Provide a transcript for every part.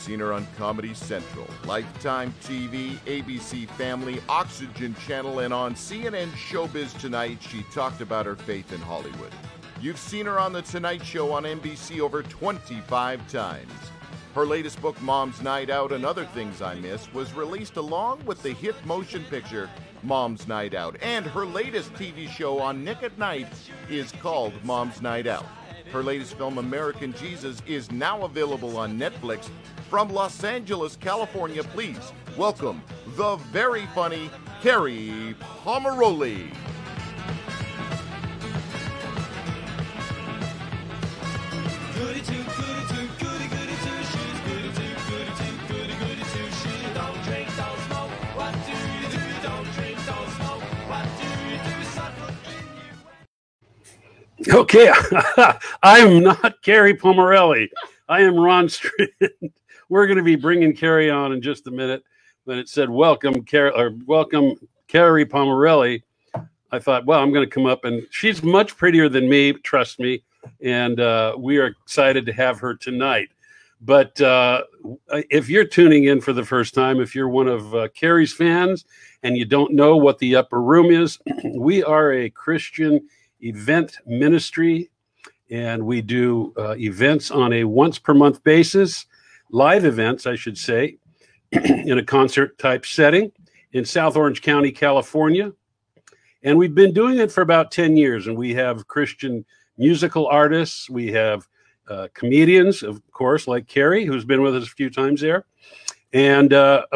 seen her on Comedy Central, Lifetime TV, ABC Family, Oxygen Channel, and on CNN Showbiz Tonight, she talked about her faith in Hollywood. You've seen her on The Tonight Show on NBC over 25 times. Her latest book, Mom's Night Out and Other Things I Missed, was released along with the hit motion picture, Mom's Night Out. And her latest TV show on Nick at Night is called Mom's Night Out. Her latest film, American Jesus, is now available on Netflix. From Los Angeles, California, please welcome the very funny Carrie Pomeroli. Okay, I'm not Carrie Pomeroli. I am Ron Strand. We're going to be bringing Carrie on in just a minute. When it said welcome Carrie Pomeroli, I thought, well, I'm going to come up, and she's much prettier than me, trust me, and we are excited to have her tonight. But if you're tuning in for the first time, if you're one of Carrie's fans and you don't know what the Upper Room is, we are a Christian event ministry, and we do events on a once-per-month basis, live events, I should say, in a concert-type setting in South Orange County, California. And we've been doing it for about 10 years, and we have Christian musical artists. We have comedians, of course, like Carrie, who's been with us a few times there. And,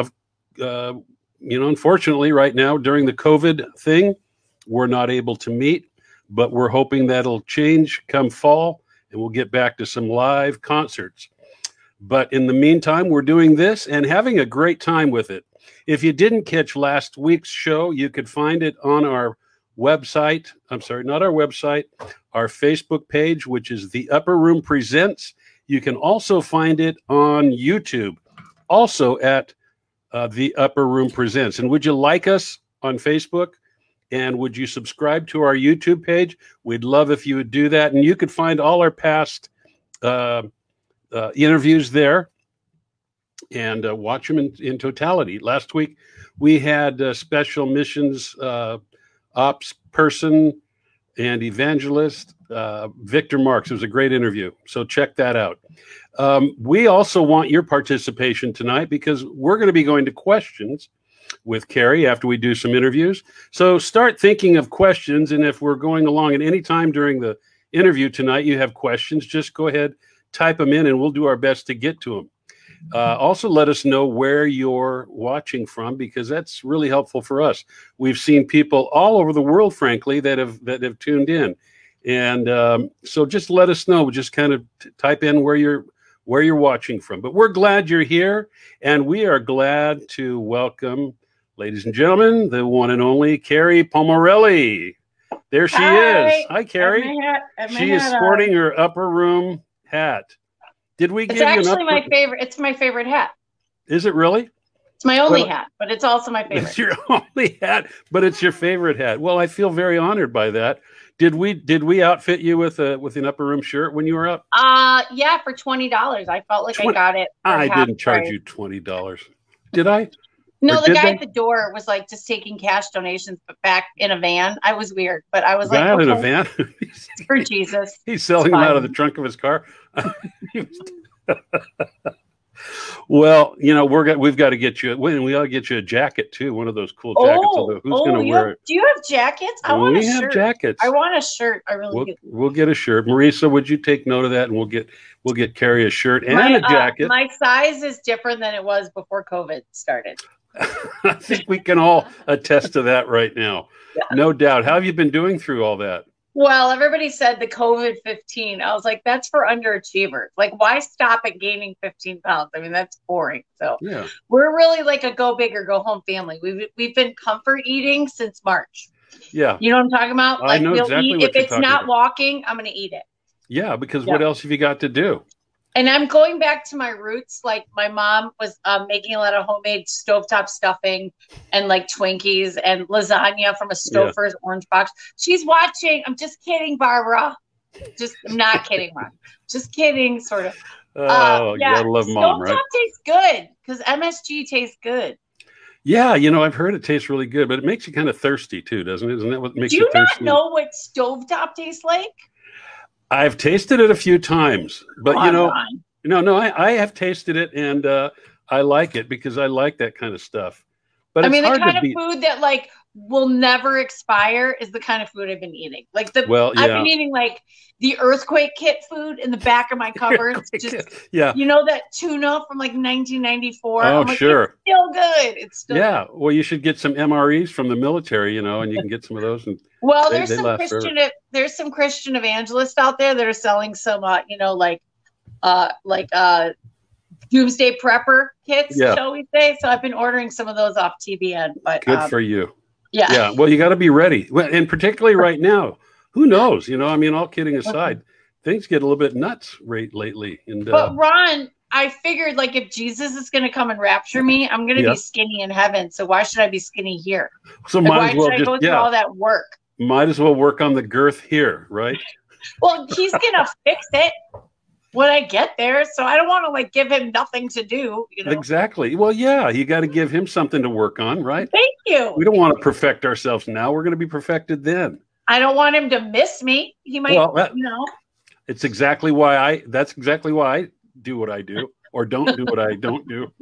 unfortunately, right now, during the COVID thing, we're not able to meet. But we're hoping that'll change come fall, and we'll get back to some live concerts. But in the meantime, we're doing this and having a great time with it. If you didn't catch last week's show, you could find it on our website. I'm sorry, not our website, our Facebook page, which is The Upper Room Presents. You can also find it on YouTube, also at The Upper Room Presents. And would you like us on Facebook? And would you subscribe to our YouTube page? We'd love if you would do that. And you could find all our past interviews there and watch them in totality. Last week, we had a special missions ops person and evangelist, Victor Marks. It was a great interview. So check that out. We also want your participation tonight because we're going to be going to questions with Carrie after we do some interviews. So start thinking of questions, and if we're going along at any time during the interview tonight, you have questions, just go ahead, type them in, and we'll do our best to get to them. Also, let us know where you're watching from, because that's really helpful for us. We've seen people all over the world, frankly, that have tuned in, and so just let us know. Just kind of type in where you're watching from. But we're glad you're here, and we are glad to welcome, ladies and gentlemen, the one and only Carrie Pomeroli. There she is. Hi, Carrie. She is sporting her Upper Room hat. Did we give you an It's actually my favorite. It's my favorite hat. Is it really? It's my only hat, but it's also my favorite. It's your only hat, but it's your favorite hat. Well, I feel very honored by that. Did we outfit you with an Upper Room shirt when you were up? Yeah, for $20. I felt like I got it. I didn't charge you $20. Did I? No, the guy at the door was like just taking cash donations, but back in a van. I was weird, but I was like, okay, in a van for Jesus. He's selling them out of the trunk of his car. Well, we've got to get you. We ought to get you a jacket too. One of those cool jackets. Although who's going to wear it? Do you have jackets? I want a shirt. We have jackets. I want a shirt. I really do. We'll get a shirt. Marisa, would you take note of that? And we'll get Carrie a shirt and a jacket. My size is different than it was before COVID started. I think we can all attest to that right now. Yeah. No doubt. How have you been doing through all that? Well, everybody said the COVID-15. I was like, that's for underachievers. Like, why stop at gaining 15 pounds? I mean, that's boring. So yeah. We're really like a go big or go home family. We've been comfort eating since March. Yeah. You know what I'm talking about? I know exactly what you're talking about. If it's not walking, I'm going to eat it. Yeah, because what else have you got to do? And I'm going back to my roots. Like my mom was making a lot of homemade stovetop stuffing and like Twinkies and lasagna from a Stouffer's orange box. She's watching. I'm just kidding, Barbara. I'm not kidding, Ron. Just kidding, sort of. Oh, you gotta love Mom, right? Stovetop tastes good because MSG tastes good. Yeah, I've heard it tastes really good, but it makes you kind of thirsty too, doesn't it? Isn't that what makes you thirsty? Do you not know what stovetop tastes like? I've tasted it a few times, but I have tasted it, and I like it because I like that kind of stuff. But the kind of food that like will never expire is the kind of food I've been eating. Like I've been eating like the earthquake kit food in the back of my cupboards. That tuna from like 1994. Oh, sure. It's still good. It's still good. Well, you should get some MREs from the military, and you can get some of those. And there's some Christian evangelists out there that are selling some, doomsday prepper kits, shall we say? So I've been ordering some of those off TBN. But good for you. Yeah. Well, you got to be ready, and particularly right now. Who knows? All kidding aside, things get a little bit nuts lately. But Ron, I figured like if Jesus is going to come and rapture me, I'm going to be skinny in heaven. So why should I be skinny here? So why should I go through all that work? Might as well work on the girth here, right? Well, he's going to fix it when I get there. So I don't want to like give him nothing to do. Exactly. Well, you got to give him something to work on, right? Thank you. We don't want to perfect ourselves now. We're going to be perfected then. I don't want him to miss me. He might, It's exactly why that's exactly why I do what I do or don't do what I don't do.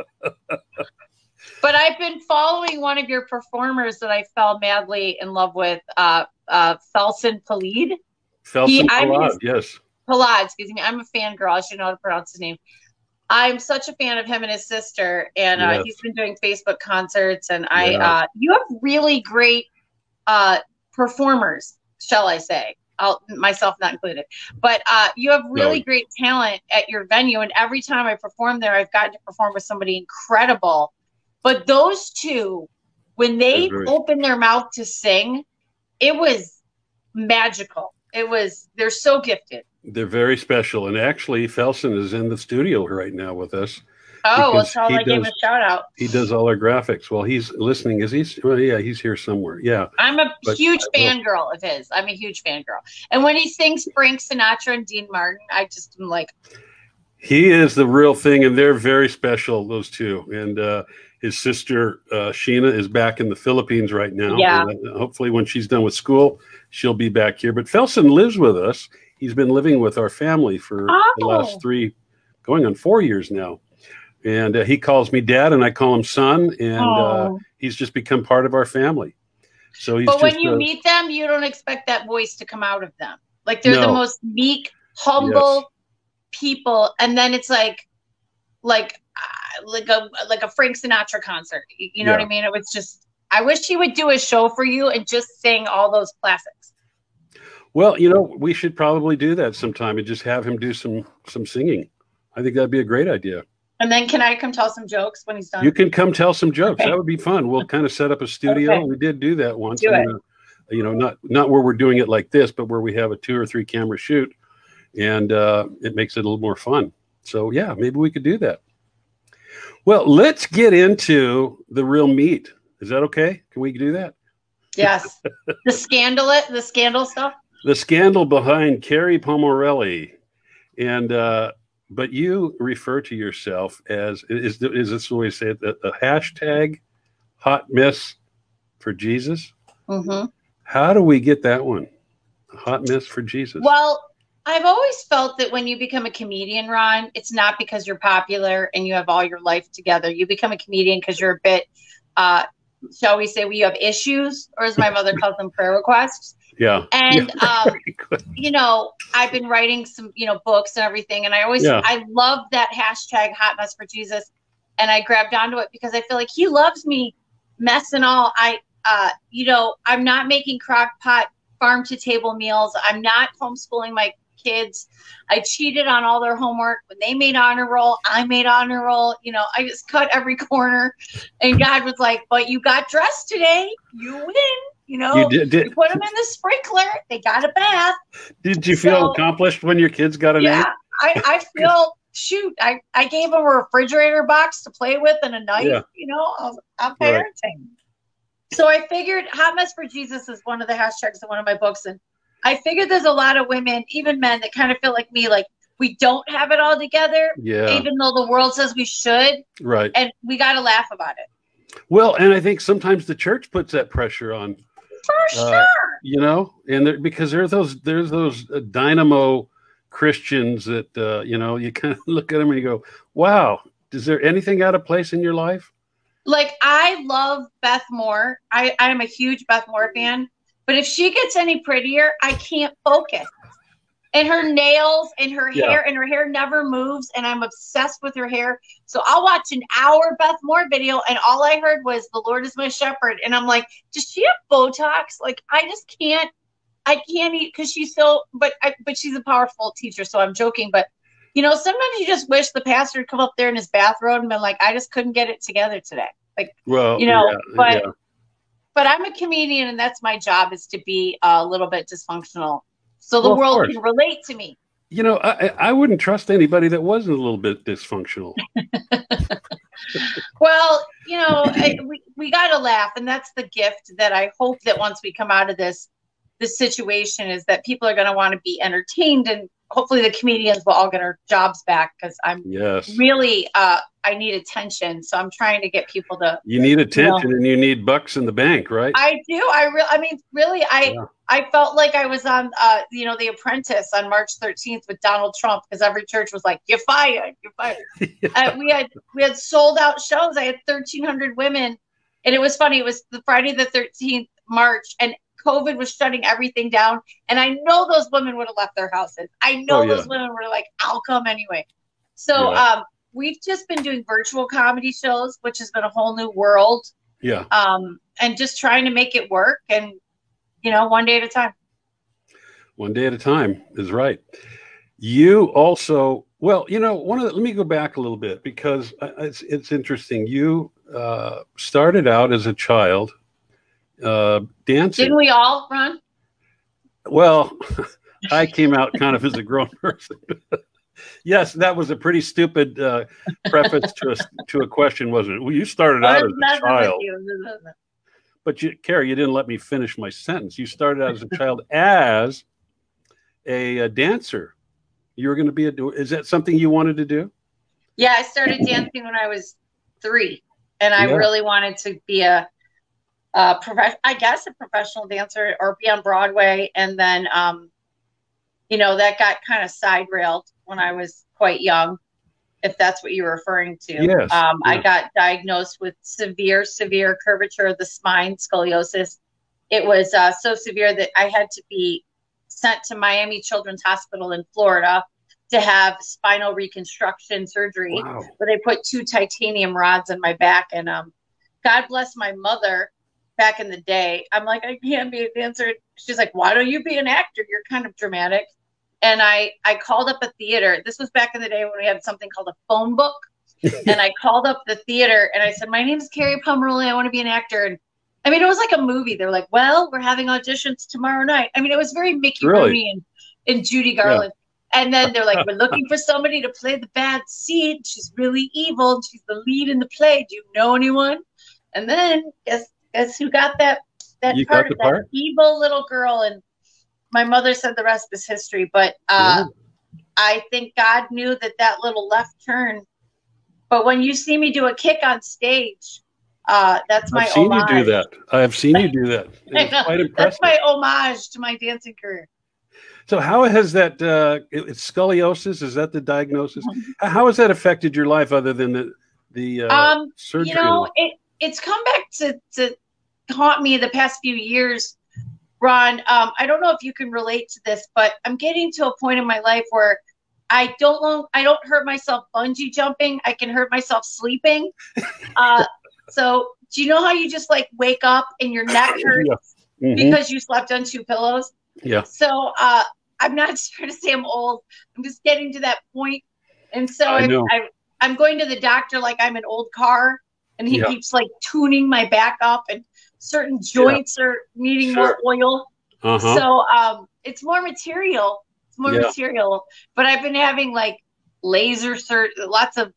But I've been following one of your performers that I fell madly in love with, Felsen Palid. Felsen Palad, yes. Palad, excuse me. I'm a fangirl. I should know how to pronounce his name. I'm such a fan of him and his sister, and he's been doing Facebook concerts. And you have really great performers, shall I say? Myself not included, but you have really great talent at your venue. And every time I perform there, I've gotten to perform with somebody incredible. But those two, when they opened their mouth to sing, it was magical. They're so gifted. They're very special. And actually, Felsen is in the studio right now with us. Oh, well, so I gave him a shout out. He does all our graphics. Well, he's listening. He's here somewhere. Yeah. I'm a huge fangirl of his. I'm a huge fangirl. And when he sings Frank Sinatra and Dean Martin, I just am like. He is the real thing, and they're very special, those two. And his sister, Sheena, is back in the Philippines right now. Yeah. And hopefully when she's done with school, she'll be back here. But Felsen lives with us. He's been living with our family for the last going on 4 years now. And he calls me dad, and I call him son, and he's just become part of our family. So he's. But when you meet them, you don't expect that voice to come out of them. Like they're the most meek, humble people, and then it's like a Frank Sinatra concert. You know what I mean? It was just. I wish he would do a show for you and just sing all those classics. Well, we should probably do that sometime and just have him do some singing. I think that'd be a great idea. And then can I come tell some jokes when he's done? You can come tell some jokes. Okay. That would be fun. We'll kind of set up a studio. Okay. We did do that once. Not where we're doing it like this, but where we have a 2 or 3 camera shoot, and it makes it a little more fun. So yeah, maybe we could do that. Well, let's get into the real meat. Is that okay? Can we do that? Yes. The scandal stuff. The scandal behind Carrie Pomarelli, and. But you refer to yourself as, is this the way you say it, a hashtag hot mess for Jesus? Mm-hmm. How do we get that one? A hot mess for Jesus. Well, I've always felt that when you become a comedian, Ron, it's not because you're popular and you have all your life together. You become a comedian because you're a bit, shall we say, you have issues, or as my mother calls them, prayer requests. Yeah. And, I've been writing some, books and everything. And I love that hashtag hot mess for Jesus. And I grabbed onto it because I feel like he loves me, mess and all. I'm not making crock pot farm to table meals. I'm not homeschooling my kids. I cheated on all their homework. When they made honor roll, I made honor roll. I just cut every corner. And God was like, but you got dressed today. You win. You put them in the sprinkler. They got a bath. Did you feel accomplished when your kids got an A? Yeah, I feel, I gave them a refrigerator box to play with and a knife, I'm parenting. Right. So I figured hot mess for Jesus is one of the hashtags in one of my books. And I figured there's a lot of women, even men, that kind of feel like me, like, we don't have it all together, even though the world says we should. Right. And we got to laugh about it. Well, and I think sometimes the church puts that pressure on. For sure. You know, and because there's those dynamo Christians that, you know, you kind of look at them and you go, wow, is there anything out of place in your life? Like, I love Beth Moore. I'm a huge Beth Moore fan. But if she gets any prettier, I can't focus. And her nails and her hair, and her hair never moves. And I'm obsessed with her hair. So I'll watch an hour Beth Moore video, and all I heard was, "The Lord is my shepherd." And I'm like, does she have Botox? Like, I just can't. I can't eat because she's so. But she's a powerful teacher, so I'm joking. But you know, sometimes you just wish the pastor would come up there in his bathrobe and been like, "I just couldn't get it together today." Like, well, you know, but I'm a comedian, and that's my job, is to be a little bit dysfunctional. So the world can relate to me. You know, I wouldn't trust anybody that wasn't a little bit dysfunctional. Well, you know, we got to laugh. And that's the gift that I hope that once we come out of this situation, is that people are going to want to be entertained. And hopefully the comedians will all get our jobs back, because I'm really, I need attention. So I'm trying to get people to. You need attention, and you need bucks in the bank, right? I do. I mean, really, I felt like I was on, you know, The Apprentice on March 13th with Donald Trump, because every church was like, "You're fired, you're fired." We had sold out shows. I had 1,300 women, and it was funny. It was the Friday the 13th, March, and COVID was shutting everything down. And I know those women would have left their houses. I know those women were like, "I'll come anyway." So we've just been doing virtual comedy shows, which has been a whole new world. Yeah. And just trying to make it work, and you know, one day at a time. One day at a time is right. You also, well, you know, let me go back a little bit, because it's interesting. You started out as a child dancing. Didn't we all, Ron? Well, I came out kind of as a grown person. Yes, that was a pretty stupid preface to a question, wasn't it? Well, you started out as a child. But Carrie, you didn't let me finish my sentence. You started out as a child as a dancer. You were going to be is that something you wanted to do? Yeah, I started dancing when I was 3, and I really wanted to be a professional dancer, or be on Broadway. And then, you know, that got kind of side railed when I was quite young, if that's what you're referring to. Yes. I got diagnosed with severe curvature of the spine, scoliosis. It was so severe that I had to be sent to Miami Children's Hospital in Florida to have spinal reconstruction surgery, where they put 2 titanium rods in my back. And God bless my mother back in the day. I'm like, "I can't be a dancer." She's like, "Why don't you be an actor? You're kind of dramatic." And I called up a theater. This was back in the day when we had something called a phone book. And I called up the theater, and I said, "My name is Carrie Pomeroli. I want to be an actor." And I mean, it was like a movie. They were like, "Well, we're having auditions tomorrow night." I mean, it was very Mickey Rooney and Judy Garland. Yeah. And then they're like, "We're looking for somebody to play the bad seed. She's really evil. And she's the lead in the play. Do you know anyone?" And then guess who got that part of that evil little girl? And my mother said the rest is history. But I think God knew that little left turn. But when you see me do a kick on stage, that's my homage. I've seen you do that. I've seen you do that. It's quite impressive. That's my homage to my dancing career. So how has that it's scoliosis? Is that the diagnosis? Mm-hmm. How has that affected your life, other than the surgery? You know, it's come back to haunt me the past few years, Ron. I don't know if you can relate to this, but I'm getting to a point in my life where I don't hurt myself bungee jumping. I can hurt myself sleeping. So do you know how you just like wake up and your neck hurts because you slept on 2 pillows? Yeah. So I'm not trying to say I'm old. I'm just getting to that point. And so I'm going to the doctor like I'm an old car, and he keeps like tuning my back up, and certain joints are needing more oil. So it's more material. It's more material. But I've been having like lots of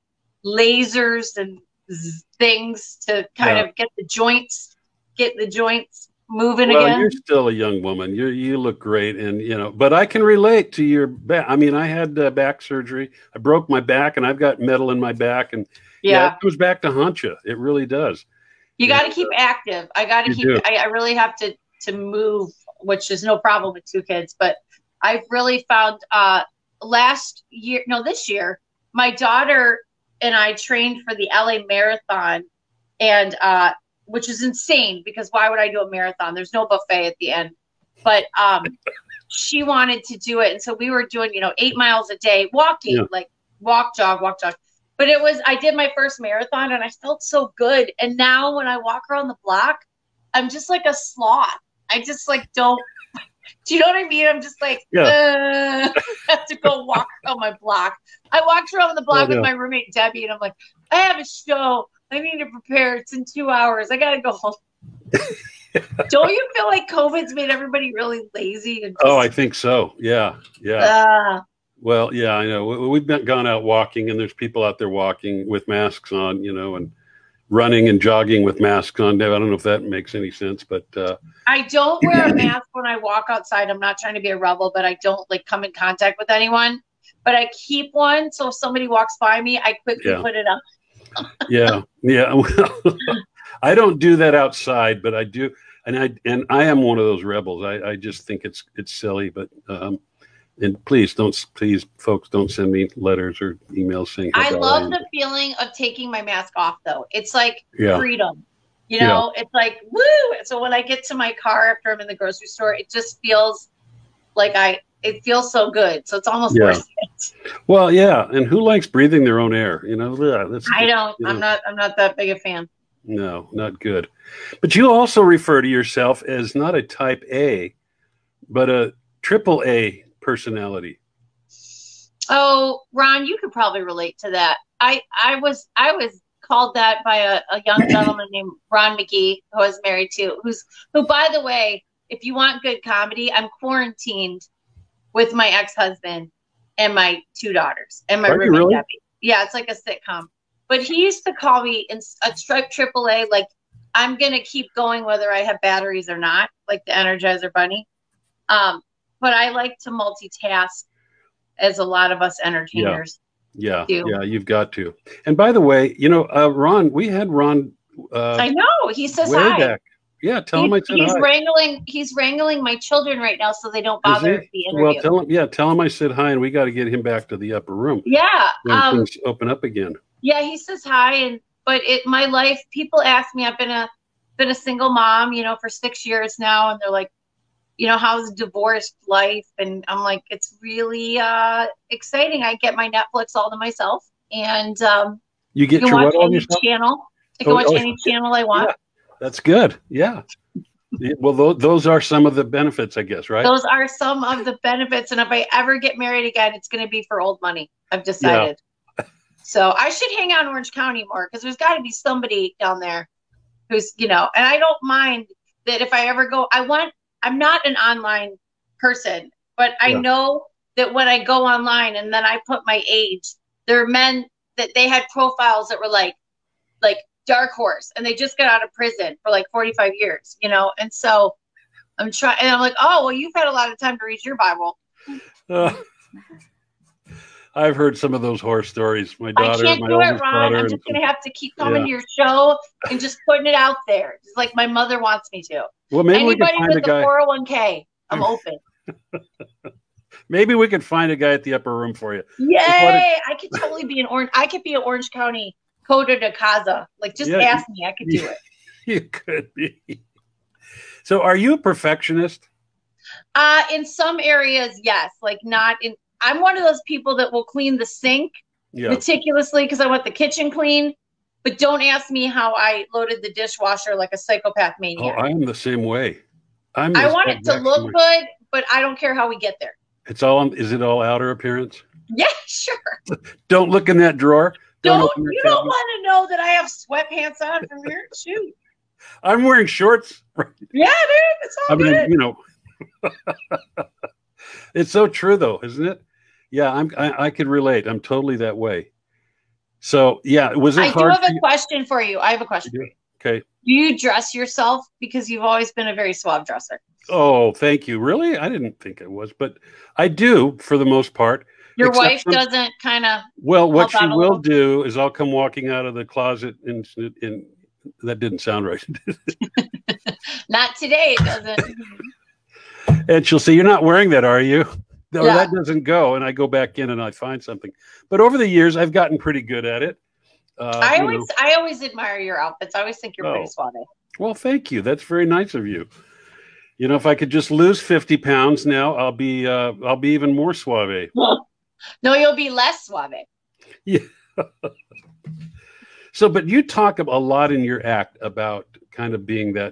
lasers and things to kind of get the joints moving again? You're still a young woman. You look great, and but I can relate to your back. I mean, I had back surgery. I broke my back, and I've got metal in my back, and it goes back to haunt you. It really does. You got to keep active. I got to keep. I really have to move, which is no problem with 2 kids. But I've really found this year, my daughter and I trained for the LA Marathon, and which is insane because why would I do a marathon? There's no buffet at the end. But she wanted to do it. And so we were doing, 8 miles a day, walking, like walk, jog. But I did my first marathon and I felt so good. And now when I walk around the block, I'm just like a sloth. I just like don't, do you know what I mean? I'm just like, I have to go walk around my block. I walked around the block with my roommate, Debbie, and I'm like, I have a show. I need to prepare. It's in 2 hours. I got to go home. Don't you feel like COVID's made everybody really lazy? And I think so. Yeah. Well, yeah, I know. We've gone out walking, and there's people out there walking with masks on, and running and jogging with masks on. I don't know if that makes any sense, but I don't wear a mask when I walk outside. I'm not trying to be a rebel, but I don't come in contact with anyone. But I keep one, so if somebody walks by me, I quickly put it up. Yeah. Well, I don't do that outside, but I do, and I am one of those rebels. I just think it's silly, but and please, folks, don't send me letters or emails saying. I love the feeling of taking my mask off, though. It's like freedom. It's like woo. So when I get to my car after I'm in the grocery store, it just feels like it feels so good. So it's almost worth it. Well, yeah. And who likes breathing their own air? I don't. I'm not that big a fan. No, not good. But you also refer to yourself as not a type A, but a triple A personality. Oh, Ron, you could probably relate to that. I was called that by a young gentleman named Ron McGee, who I was married to, who, by the way, if you want good comedy, I'm quarantined with my ex-husband and my 2 daughters and my roommate Debbie. Yeah, it's like a sitcom. But he used to call me in a AAA, like I'm gonna keep going whether I have batteries or not, like the Energizer Bunny. But I like to multitask, as a lot of us entertainers. Yeah, you've got to. And by the way, Ron, we had Ron. I know. He says hi. Back. Yeah, tell him I said hi. He's wrangling my children right now, so they don't bother the interview. Well, tell him I said hi, and we got to get him back to the upper room. Yeah, when things open up again. Yeah, he says hi, but my life. People ask me. I've been a single mom, for 6 years now, and they're like, how's divorced life? And I'm like, it's really exciting. I get my Netflix all to myself, and you get your watch what on any channel. I can watch any channel I want. Yeah, that's good. Yeah. Well, those are some of the benefits, I guess, right? Those are some of the benefits, and if I ever get married again, it's going to be for old money. I've decided. Yeah. So I should hang out in Orange County more because there's got to be somebody down there who's, and I don't mind that if I ever go. I'm not an online person, but I know that when I go online and then I put my age, there are men that they had profiles that were like Dark Horse, and they just got out of prison for 45 years, and so I'm trying, and I'm like, oh, well, you've had a lot of time to read your Bible. I've heard some of those horror stories. My daughter, I can't do it, Ron. I'm just going to have to keep coming to your show and just putting it out there. Just like my mother wants me to. Well, maybe anybody we can find with a 401k, I'm open. Maybe we could find a guy at the upper room for you. Yay! I could totally be I could be an Orange County Coda de Casa. Just ask me. I could do it. You could be. So are you a perfectionist? In some areas, yes. Not in. I'm one of those people that will clean the sink meticulously because I want the kitchen clean, but don't ask me how I loaded the dishwasher like a psychopath maniac. Oh, I am the same way. I want it to look good, but I don't care how we get there. Is it all outer appearance? Yeah, sure. Don't look in that drawer. You don't want to know that I have sweatpants on from here. Shoot. I'm wearing shorts. Yeah, dude, it's all good. It's so true, though, isn't it? Yeah, I could relate. I'm totally that way. So, yeah, was it hard? I do have a question for you. I have a question for you. Okay. Do you dress yourself? Because you've always been a very suave dresser. Oh, thank you. Really? I didn't think I was, but I do for the most part. Your wife doesn't kind of. Well, what she will do is I'll come walking out of the closet and that didn't sound right. Not today, it doesn't. And she'll say, "You're not wearing that, are you?" No, that doesn't go. And I go back in and I find something. But over the years, I've gotten pretty good at it. I always admire your outfits. I always think you're pretty suave. Well, thank you. That's very nice of you. You know, if I could just lose 50 pounds now, I'll be even more suave. No, you'll be less suave. Yeah. So, but you talk a lot in your act about kind of being that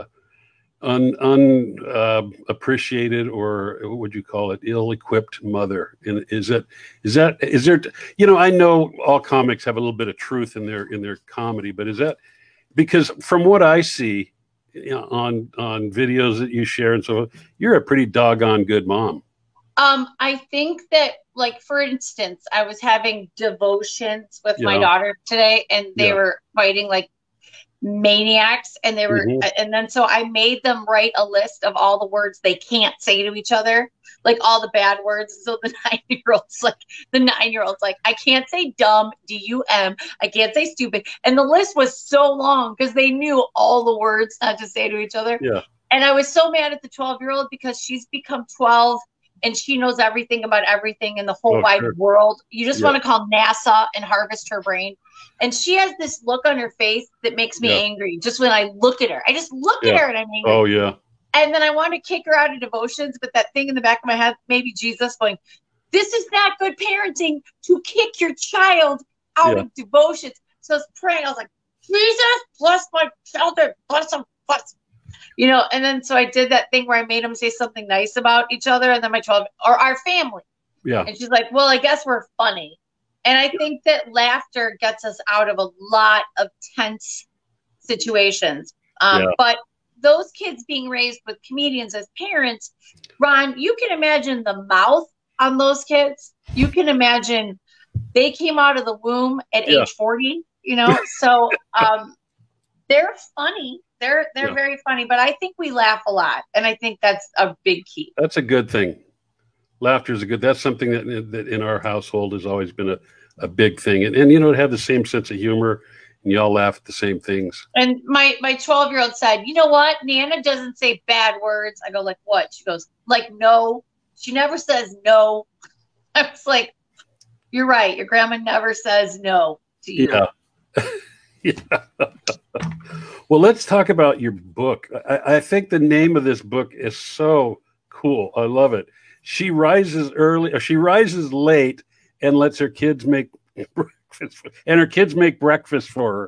unappreciated, or what would you call it, ill-equipped mother. And is there, you know, I know all comics have a little bit of truth in their comedy, but is that because from what I see, you know, on videos that you share and so on, you're a pretty doggone good mom. I think that, like, for instance, I was having devotions with my daughter today, and they were fighting like maniacs, and they were, and then so I made them write a list of all the words they can't say to each other, like all the bad words. So the 9-year-old's like, I can't say dumb, D-U-M. I can't say stupid. And the list was so long because they knew all the words not to say to each other. Yeah. And I was so mad at the 12-year-old because she's become 12 and she knows everything about everything in the whole wide world. You just want to call NASA and harvest her brain. And she has this look on her face that makes me angry just when I look at her. I just look at her and I'm angry. Oh, yeah. And then I want to kick her out of devotions, but that thing in the back of my head, maybe Jesus going, this is not good parenting to kick your child out of devotions. So I was praying. I was like, Jesus, bless my children. Bless them. Bless them. You know, and then so I did that thing where I made them say something nice about each other, and then my 12 or our family. Yeah. And she's like, well, I guess we're funny. And I think that laughter gets us out of a lot of tense situations. But those kids being raised with comedians as parents, Ron, you can imagine the mouth on those kids. You can imagine they came out of the womb at age 40, you know, so they're funny. They're very funny, but I think we laugh a lot, and I think that's a big key. That's a good thing. Laughter is that's something that in our household has always been a big thing, and you know, to have the same sense of humor, and you all laugh at the same things. And my 12-year-old said, you know what, Nana doesn't say bad words. I go, like what? She goes, like no. She never says no. I was like, you're right. Your grandma never says no to you. Yeah. Well, let's talk about your book. I think the name of this book is so cool. I love it. She rises early, or she rises late, and lets her kids make breakfast, and her kids make breakfast for her.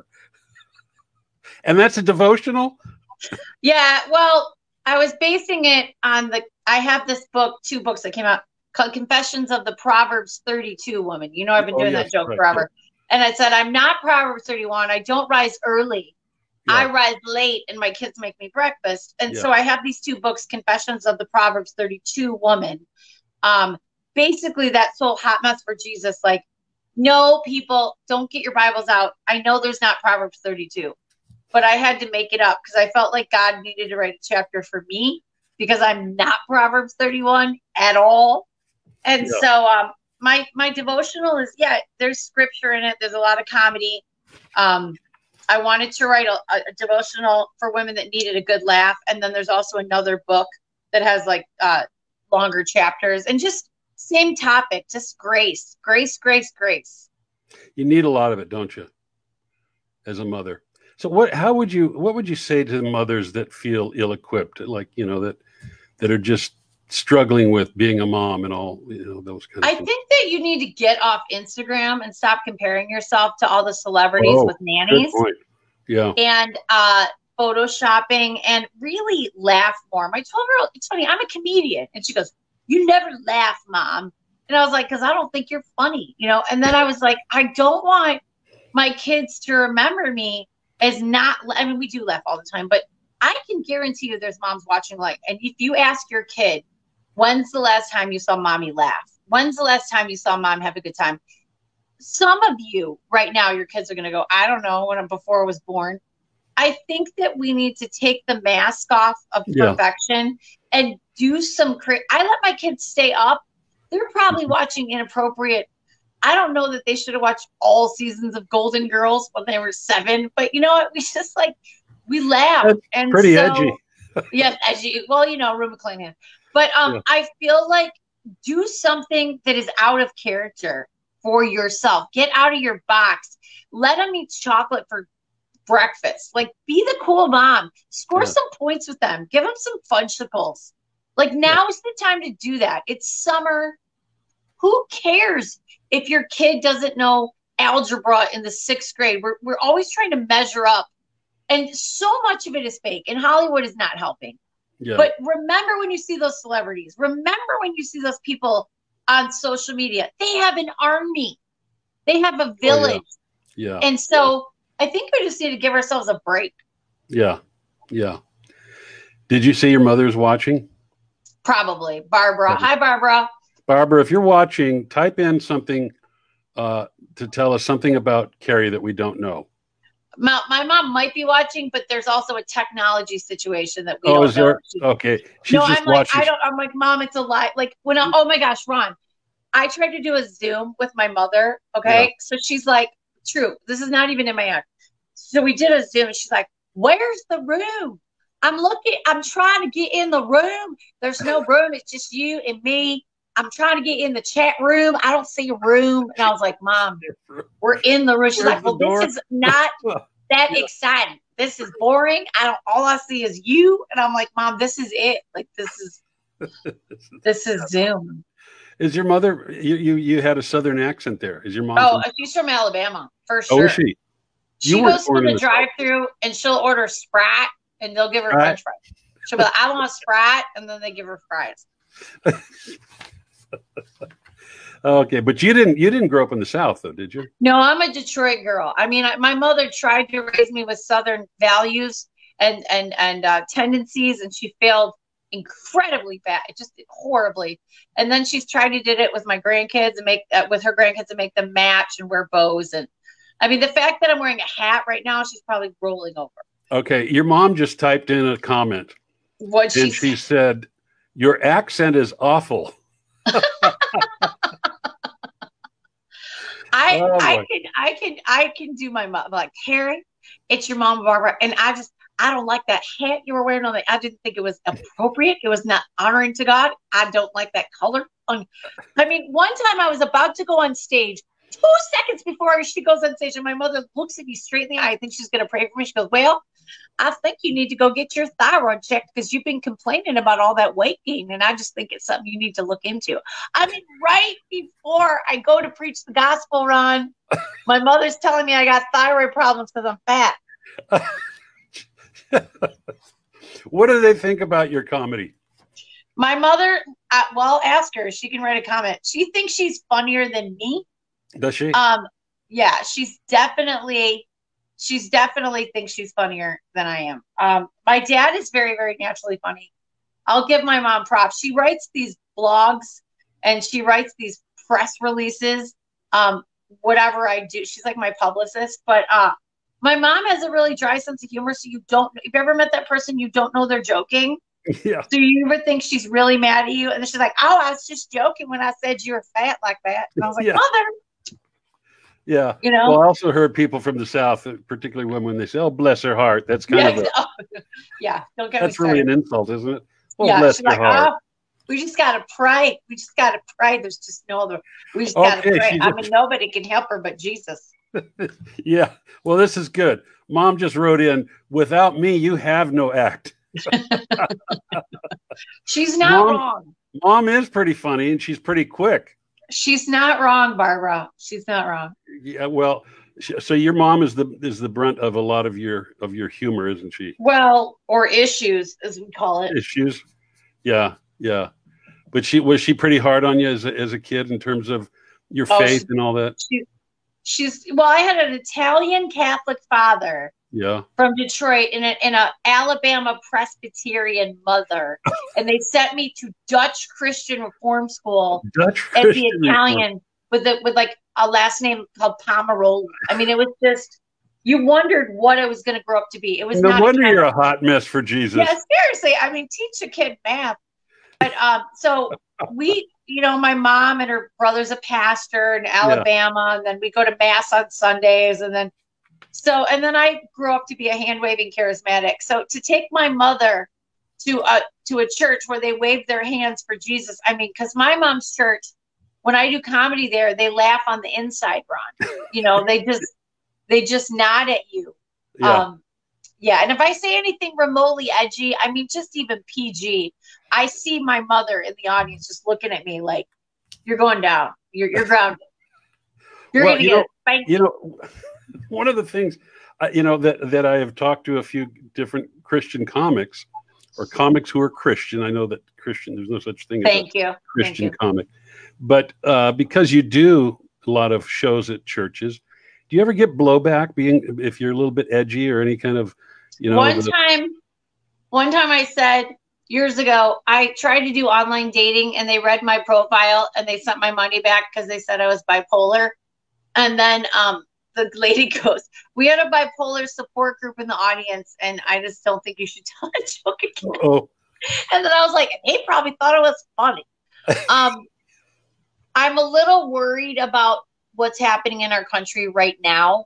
And that's a devotional? Yeah. Well, I was basing it on I have this book, 2 books that came out called Confessions of the Proverbs 32 Woman. You know, I've been doing that joke forever. And I said, I'm not Proverbs 31. I don't rise early. I rise late, and my kids make me breakfast. And so I have these 2 books, Confessions of the Proverbs 32 Woman. Basically, that soul hot mess for Jesus. Like, no, people, don't get your Bibles out. I know there's not Proverbs 32, but I had to make it up because I felt like God needed to write a chapter for me because I'm not Proverbs 31 at all. And so my devotional is, there's scripture in it. There's a lot of comedy. I wanted to write a devotional for women that needed a good laugh. And then there's also another book that has like longer chapters and just same topic, just grace. You need a lot of it, don't you? As a mother. So what would you say to the mothers that feel ill-equipped, like, you know, that are just struggling with being a mom and all, you know, those kind of things? I think that you need to get off Instagram and stop comparing yourself to all the celebrities with nannies. Good point. Yeah. And photoshopping, and really laugh more. My 12-year-old, it's funny, I'm a comedian. And she goes, you never laugh, Mom. And I was like, because I don't think you're funny, you know? And then I was like, I don't want my kids to remember me as not, I mean, we do laugh all the time, but I can guarantee you there's moms watching, like, and if you ask your kid, when's the last time you saw mommy laugh? When's the last time you saw mom have a good time? Some of you right now, your kids are going to go, I don't know, before I was born. I think that we need to take the mask off of perfection and do some. I let my kids stay up. They're probably watching inappropriate. I don't know that they should have watched all seasons of Golden Girls when they were 7, but you know what? We just we laugh. That's and pretty edgy. Yes, edgy. Well, Rue McClanahan. But I feel like do something that is out of character for yourself. Get out of your box. Let them eat chocolate for breakfast. Be the cool mom. Score some points with them. Give them some fudgesicles. Now is the time to do that. It's summer. Who cares if your kid doesn't know algebra in the 6th grade? We're always trying to measure up. And so much of it is fake. And Hollywood is not helping. Yeah. But remember when you see those celebrities. Remember when you see those people on social media. They have an army. They have a village. Yeah. And so I think we just need to give ourselves a break. Yeah. Yeah. Did you say your mother's watching? Probably. Barbara. Hi, Barbara. Barbara, if you're watching, type in something to tell us something about Carrie that we don't know. My mom might be watching, but there's also a technology situation that we don't know. Okay. She's just watching. I'm like, Mom, it's a lie. Oh my gosh, Ron, I tried to do a Zoom with my mother. Okay. Yeah. So she's like, true. This is not even in my act. So we did a Zoom and she's like, where's the room? I'm trying to get in the room. There's no room. It's just you and me. I'm trying to get in the chat room. I don't see a room. And I was like, Mom, we're in the room. She's like, well, this is not that exciting. This is boring. All I see is you. And I'm like, Mom, this is it. This is Zoom. Is your mother, you had a Southern accent there. Is your mom? Oh, she's from Alabama, for sure. Oh, is she? She goes to the drive-thru and she'll order Sprite and they'll give her French fries. She'll be like, I want a Sprite, and then they give her fries. Okay, but you didn't grow up in the South, though, did you? No, I'm a Detroit girl. I mean, my mother tried to raise me with Southern values and tendencies, and she failed incredibly bad, just horribly. And then she's tried to did it with my grandkids and make them match and wear bows. And I mean, the fact that I'm wearing a hat right now, she's probably rolling over. Okay, your mom just typed in a comment. She said, "Your accent is awful." I can do my mom, like, Harry, it's your mom, Barbara, and I don't like that hat you were wearing on I didn't think it was appropriate. It was not honoring to God. I don't like that color. I mean, one time I was about to go on stage, 2 seconds before she goes on stage, and my mother looks at me straight in the eye. I think she's going to pray for me. She goes, well, I think you need to go get your thyroid checked because you've been complaining about all that weight gain, and I just think it's something you need to look into. I mean, right before I go to preach the gospel, Ron, my mother's telling me I got thyroid problems because I'm fat. What do they think about your comedy? My mother, well, ask her. She can write a comment. She thinks she's funnier than me. Does she? Yeah, she's definitely thinks she's funnier than I am. My dad is very, very naturally funny. I'll give my mom props. She writes these blogs and she writes these press releases. Whatever I do, she's like my publicist. But my mom has a really dry sense of humor. So if you ever met that person, you don't know they're joking. Yeah. Do you ever think she's really mad at you? And then she's like, oh, I was just joking when I said you were fat like that. And I was like, Mother. Yeah. You know? Well, I also heard people from the South, particularly women, they say, oh, bless her heart. That's kind of yeah. Don't get that's really an insult, isn't it? Oh, yeah, bless her heart. Oh, we just got to pray. We just got to pray. There's just no other. We just got to pray. I mean, nobody can help her but Jesus. Yeah. Well, this is good. Mom just wrote in, without me, you have no act. She's not wrong. Mom is pretty funny and she's pretty quick. She's not wrong, Barbara. She's not wrong. Yeah, well, so your mom is the brunt of a lot of your humor, isn't she? Well, or issues, as we call it. Issues. Yeah, yeah. But was she pretty hard on you as a kid in terms of your faith and all that? Well, I had an Italian Catholic father. Yeah. From Detroit and a Alabama Presbyterian mother. And they sent me to Dutch Christian Reform School as the Italian with like a last name called Pomeroli. I mean, it was just, you wondered what it was going to grow up to be. It was no not wonder you're a hot mess for Jesus. Yeah, seriously. I mean, teach a kid math. But so we, my mom and her brother's a pastor in Alabama, and then we go to mass on Sundays, and then I grew up to be a hand waving charismatic. So to take my mother to a church where they wave their hands for Jesus, I mean, because my mom's church, when I do comedy there, they laugh on the inside, Ron. They just nod at you. Yeah. And if I say anything remotely edgy, I mean, just even PG, I see my mother in the audience just looking at me like, you're going down. You're grounded. You're going to get spanked. One of the things, that I have talked to a few different Christian comics or comics who are Christian. I know that Christian, there's no such thing as a Christian comic. But because you do a lot of shows at churches, do you ever get blowback if you're a little bit edgy or any kind of, One time I said years ago, I tried to do online dating and they read my profile and they sent my money back because they said I was bipolar. And then the lady goes, we had a bipolar support group in the audience and I just don't think you should tell a joke again. Uh-oh. And then I was like, they probably thought it was funny. I'm a little worried about what's happening in our country right now.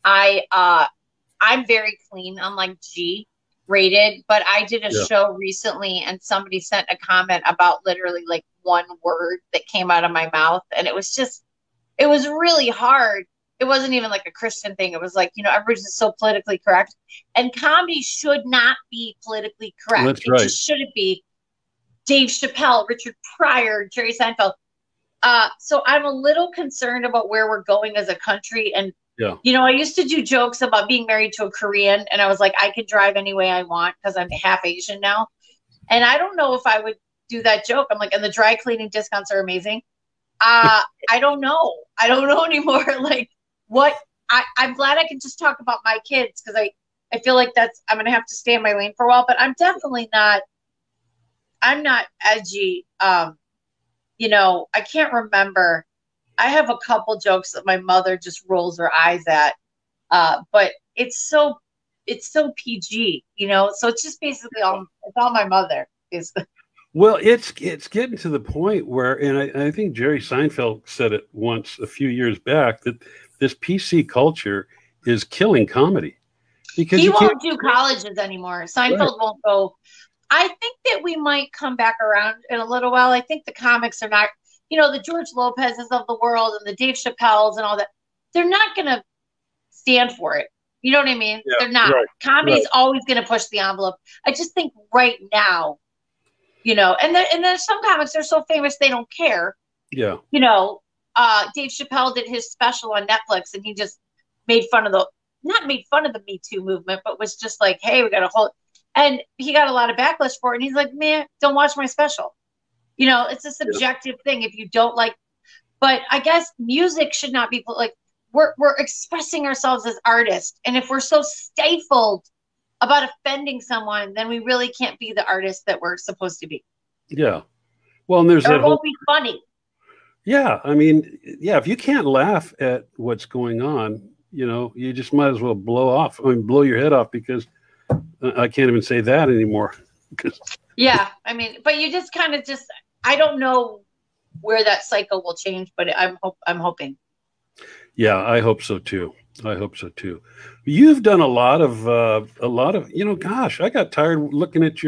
I'm very clean. I'm like G rated, but I did a show recently and somebody sent a comment about literally like one word that came out of my mouth. And it was really hard. It wasn't even like a Christian thing. It was like, everybody's just so politically correct, and comedy should not be politically correct. That's right. It just shouldn't be. Dave Chappelle, Richard Pryor, Jerry Seinfeld. So I'm a little concerned about where we're going as a country. And, I used to do jokes about being married to a Korean, and I was like, I could drive any way I want because I'm half Asian now. And I don't know if I would do that joke. I'm like, and the dry cleaning discounts are amazing. I don't know. I don't know anymore. Like I'm glad I can just talk about my kids because I feel like I'm going to have to stay in my lane for a while, but I'm definitely not, I'm not edgy. I can't remember. I have a couple jokes that my mother just rolls her eyes at, but it's so PG, so it's just basically all my mother is. Well, it's getting to the point where, and I think Jerry Seinfeld said it once a few years back, that this PC culture is killing comedy. Because he won't do colleges anymore. Seinfeld won't go. I think that we might come back around in a little while. I think the comics are not, the George Lopez's of the world and the Dave Chappelle's and all that. They're not going to stand for it. You know what I mean? Yeah, they're not. Right, Comedy's always going to push the envelope. I just think right now, and there's some comics that are so famous they don't care. Yeah. Dave Chappelle did his special on Netflix and he just not made fun of the Me Too movement, but was just like, hey, we got to hold. And he got a lot of backlash for it. And he's like, man, don't watch my special. It's a subjective thing if you don't like. But I guess music should not be like, we're expressing ourselves as artists. And if we're so stifled about offending someone, then we really can't be the artists that we're supposed to be. Yeah. Well, and it won't be funny. Yeah. I mean, if you can't laugh at what's going on, you just might as well blow your head off, because I can't even say that anymore. Yeah. I mean, but you just kind of I don't know where that cycle will change, but I'm hoping. Yeah, I hope so too. You've done a lot of, gosh, I got tired looking at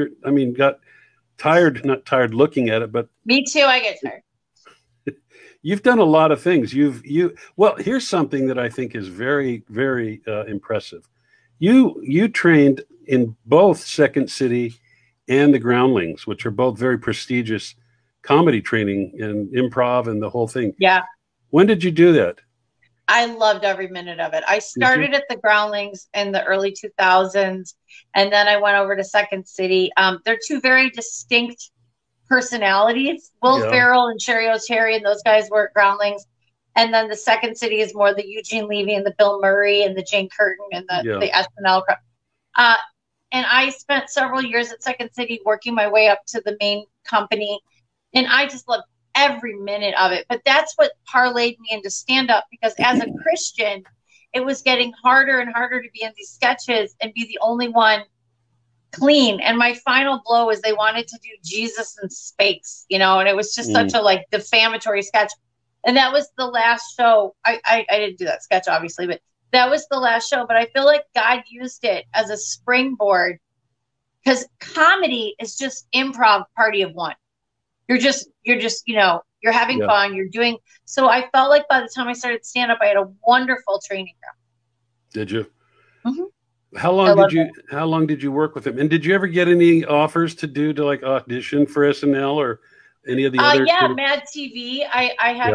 not tired looking at it, but. Me too. I get tired. You've done a lot of things. Well, here's something that I think is very, very impressive. You trained in both Second City and the Groundlings, which are both very prestigious comedy training and improv and the whole thing. Yeah. When did you do that? I loved every minute of it. I started at the Groundlings in the early 2000s, and then I went over to Second City. They're two very distinct personalities. Will Ferrell and Sherry O'Terry and those guys were at Groundlings. And then the Second City is more the Eugene Levy and the Bill Murray and the Jane Curtin and the SNL crowd. And I spent several years at Second City working my way up to the main company. And I just loved every minute of it. But that's what parlayed me into stand-up, because as a Christian, it was getting harder and harder to be in these sketches and be the only one clean. And my final blow was they wanted to do Jesus in space, you know, and it was just such a like defamatory sketch. And that was the last show. I didn't do that sketch, obviously, but that was the last show. But I feel like God used it as a springboard, because comedy is just improv party of one. You're just, you know, you're having fun. You're doing. So I felt like by the time I started stand up, I had a wonderful training ground. Did you? Mm-hmm. How long did you work with him? And did you ever get any offers to like audition for SNL or any of the other? Yeah, Mad TV. I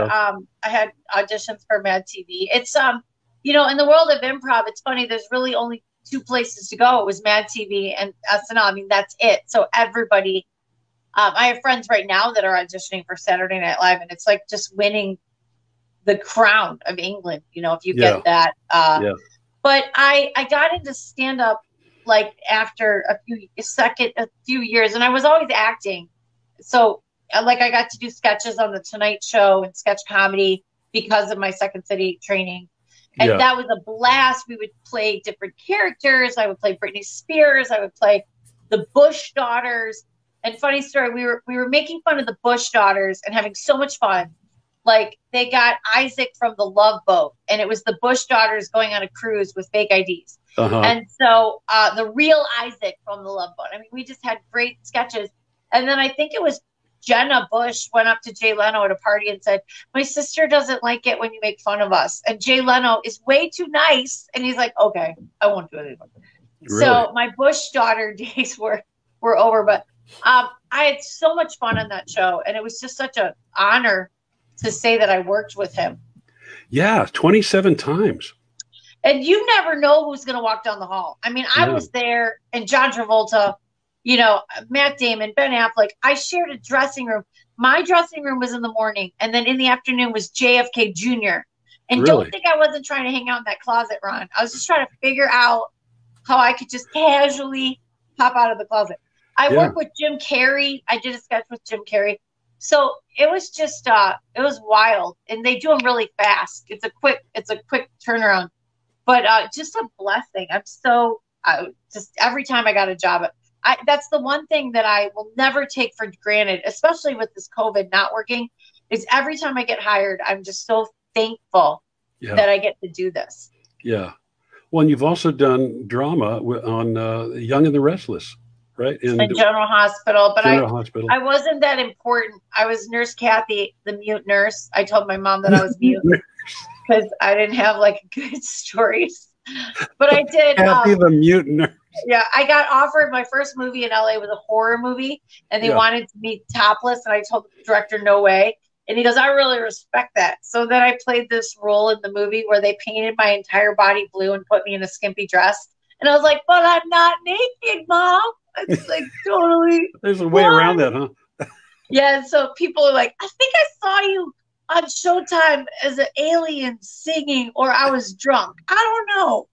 had auditions for Mad TV. It's you know, in the world of improv, it's funny. There's really only two places to go. It was Mad TV and SNL. I mean, that's it. So everybody. I have friends right now that are auditioning for Saturday Night Live, and it's like just winning the crown of England. You know, if you get that. But I got into stand up like after a few years, and I was always acting. So like I got to do sketches on the Tonight Show and sketch comedy because of my Second City training. And that was a blast. We would play different characters. I would play Britney Spears. I would play the Bush daughters. And funny story, we were making fun of the Bush daughters and having so much fun. Like they got Isaac from The Love Boat, and it was the Bush daughters going on a cruise with fake IDs. And so the real Isaac from The Love Boat. I mean, we just had great sketches. And then I think it was Jenna Bush went up to Jay Leno at a party and said, "My sister doesn't like it when you make fun of us." And Jay Leno is way too nice. And he's like, "Okay, I won't do it anymore." Really? So my Bush daughter days were over, but I had so much fun on that show, and it was just such an honor to say that I worked with him. Yeah, 27 times. And you never know who's going to walk down the hall. I mean, I was there, and John Travolta, you know, Matt Damon, Ben Affleck. I shared a dressing room. My dressing room was in the morning, and then in the afternoon was JFK Jr. And don't think I wasn't trying to hang out in that closet, Ron. I was just trying to figure out how I could just casually pop out of the closet. I worked with Jim Carrey. I did a sketch with Jim Carrey. So it was just, it was wild, and they do them really fast. It's a quick turnaround, but just a blessing. I'm so, just every time I got a job, that's the one thing that I will never take for granted, especially with this COVID not working, is every time I get hired, I'm just so thankful that I get to do this. Yeah. Well, and you've also done drama on Young and the Restless. Right. In General Hospital. But I wasn't that important. I was Nurse Kathy, the mute nurse. I told my mom that I was mute because I didn't have like good stories. But I did. Kathy, the mute nurse. Yeah. I got offered my first movie in LA was a horror movie, and they wanted to be topless. And I told the director, no way. And he goes, I really respect that. So then I played this role in the movie where they painted my entire body blue and put me in a skimpy dress. And I was like, but I'm not naked, Mom. It's like totally. There's a way around that, huh? Yeah. So people are like, I think I saw you on Showtime as an alien singing, or I was drunk. I don't know.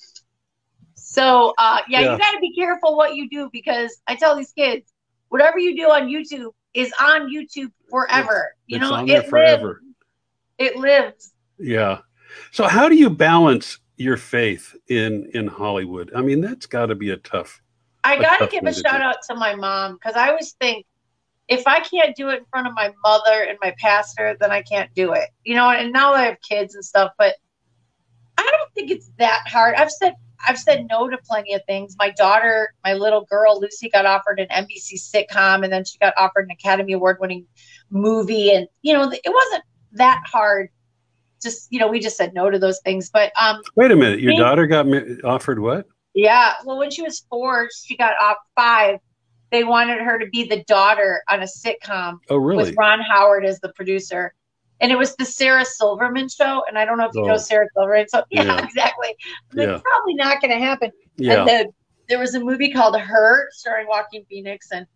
So, you got to be careful what you do, because I tell these kids, whatever you do on YouTube is on YouTube forever. It's on there forever. It lives. Yeah. So how do you balance your faith in Hollywood? I mean, that's got to be a tough. I got to give a shout out to my mom, because I always think if I can't do it in front of my mother and my pastor, then I can't do it. You know, and now I have kids and stuff, but I don't think it's that hard. I've said no to plenty of things. My daughter, my little girl, Lucy, got offered an NBC sitcom, and then she got offered an Academy Award-winning movie. And, you know, it wasn't that hard. Just, you know, we just said no to those things. But wait a minute. Your daughter got offered what? Yeah. Well, when she was 4, she got off 5. They wanted her to be the daughter on a sitcom. Oh, really? With Ron Howard as the producer. And it was the Sarah Silverman show. And I don't know if you know Sarah Silverman. So, yeah. Exactly. It's probably not going to happen. Yeah. And then there was a movie called Her, starring Joaquin Phoenix. And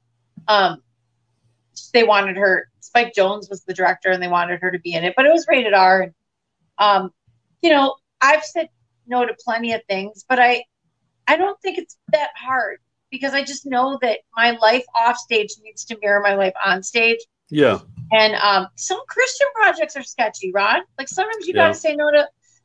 they wanted Spike Jonze was the director, and they wanted her to be in it. But it was rated R. And, you know, I've said no to plenty of things, but I don't think it's that hard, because I just know that my life off stage needs to mirror my life on stage. Yeah. And some Christian projects are sketchy, Ron. Like sometimes you got to say no to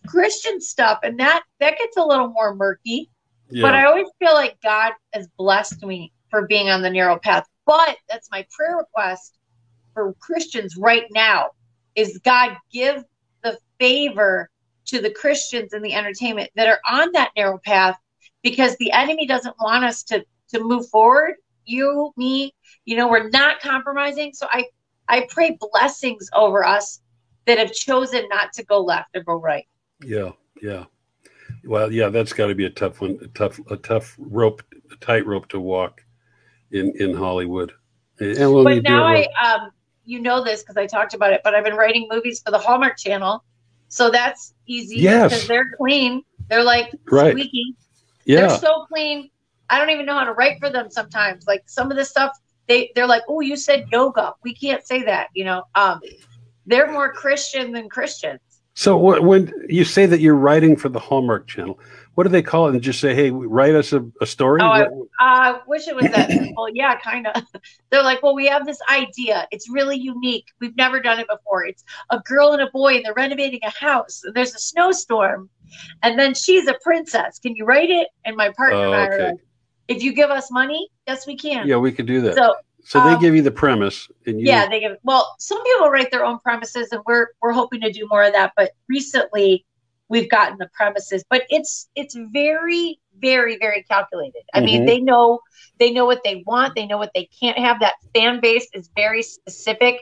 Christian stuff, and that gets a little more murky. Yeah. But I always feel like God has blessed me for being on the narrow path. But that's my prayer request for Christians right now is God give the favor to the Christians in the entertainment that are on that narrow path, because the enemy doesn't want us to move forward. You, me, we're not compromising. So I pray blessings over us that have chosen not to go left or go right. Yeah. Yeah. Well, yeah, that's got to be a tough one, a tough rope, a tightrope to walk in Hollywood. And but now you know this because I talked about it, but I've been writing movies for the Hallmark Channel. So that's easy because they're clean. They're like squeaky. Yeah. They're so clean. I don't even know how to write for them sometimes. Like some of the stuff, they're like, oh, you said yoga. We can't say that, They're more Christian than Christians. So when you say that you're writing for the Hallmark Channel, what do they call it? And just say, hey, write us a story? Oh, I wish it was that simple. Yeah, kind of. They're like, well, we have this idea. It's really unique. We've never done it before. It's a girl and a boy, and they're renovating a house, and there's a snowstorm, and then she's a princess. Can you write it? And my partner and I are like, if you give us money, yes, we can. Yeah, we could do that. So they give you the premise, and they give. Well, some people write their own premises, and we're hoping to do more of that. But recently, we've gotten the premises. But it's very, very, very calculated. I mean, they know what they want. They know what they can't have. That fan base is very specific.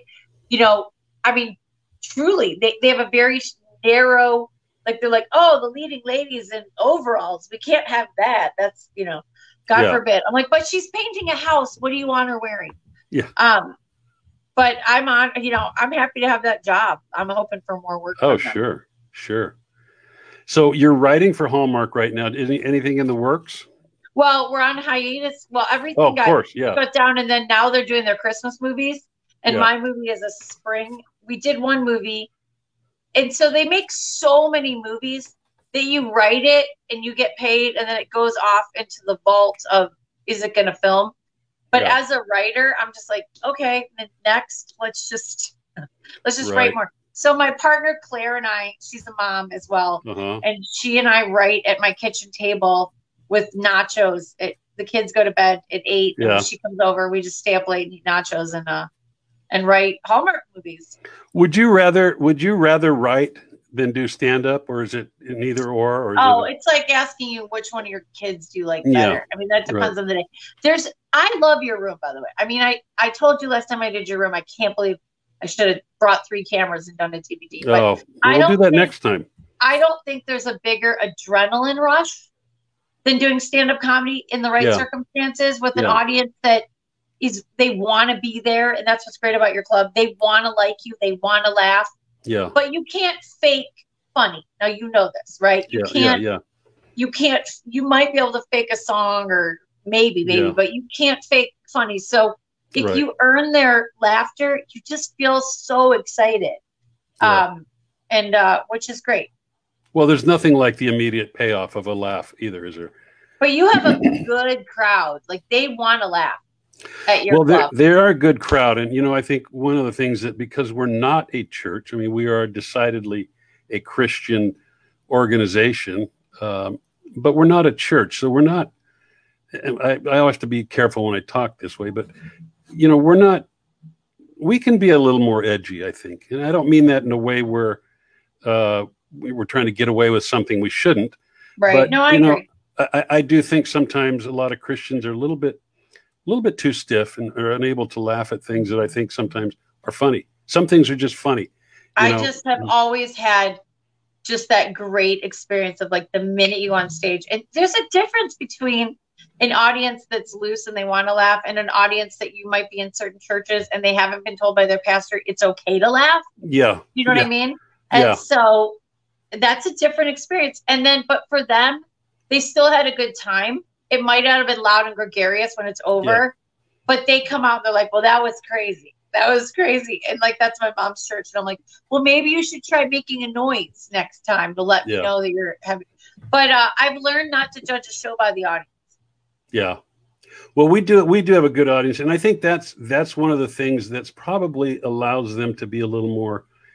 I mean, truly, they have a very narrow. Like they're like, oh, the leading ladies in overalls. We can't have that. That's God forbid. I'm like, but she's painting a house. What do you want her wearing? Yeah. But I'm I'm happy to have that job. I'm hoping for more work. Oh, sure. So you're writing for Hallmark right now. Anything in the works? Well, we're on hiatus. Well, everything got shut down, and then now they're doing their Christmas movies. And my movie is a spring. We did one movie. And so they make so many movies that you write it and you get paid, and then it goes off into the vault of, is it going to film? But as a writer, I'm just like, okay, next, let's just write more. So my partner Claire and I, she's a mom as well, and she and I write at my kitchen table with nachos. The kids go to bed at 8, and when she comes over, we just stay up late and eat nachos and write Hallmark movies. Would you rather write than do stand up, or is it neither or? It's like asking you which one of your kids do you like better. I mean, that depends on the day. I love your room, by the way. I mean, I told you last time I did your room, I can't believe I should have brought 3 cameras and done a DVD. But we'll do that next time. I don't think there's a bigger adrenaline rush than doing stand-up comedy in the right circumstances with an audience that they want to be there. And that's what's great about your club. They want to like you. They want to laugh. Yeah. But you can't fake funny. Now, you know this, right? You can't. You might be able to fake a song or maybe, but you can't fake funny. So if you earn their laughter, you just feel so excited. Which is great. Well, there's nothing like the immediate payoff of a laugh either, is there? But you have a good crowd. Like, they want to laugh at your club. They are a good crowd. And, I think one of the things that, because we're not a church, I mean, we are decidedly a Christian organization, but we're not a church. So we're not, I have to be careful when I talk this way, but, we can be a little more edgy, I think. And I don't mean that in a way where we're trying to get away with something we shouldn't. Right. But, no, I agree. I do think sometimes a lot of Christians are a little bit too stiff and are unable to laugh at things that I think sometimes are funny. Some things are just funny. I just have always had just that great experience of, like, the minute you on stage, and there's a difference between an audience that's loose and they want to laugh and an audience that you might be in certain churches and they haven't been told by their pastor it's okay to laugh. Yeah. You know what I mean? And so that's a different experience. And then, but for them, they still had a good time. It might not have been loud and gregarious when it's over, but they come out and they're like, well, that was crazy. That was crazy. And, like, that's my mom's church. And I'm like, well, maybe you should try making a noise next time to let me know that you're having. But I've learned not to judge a show by the audience. Yeah. Well, we do have a good audience. And I think that's one of the things that's probably allows them to be a little more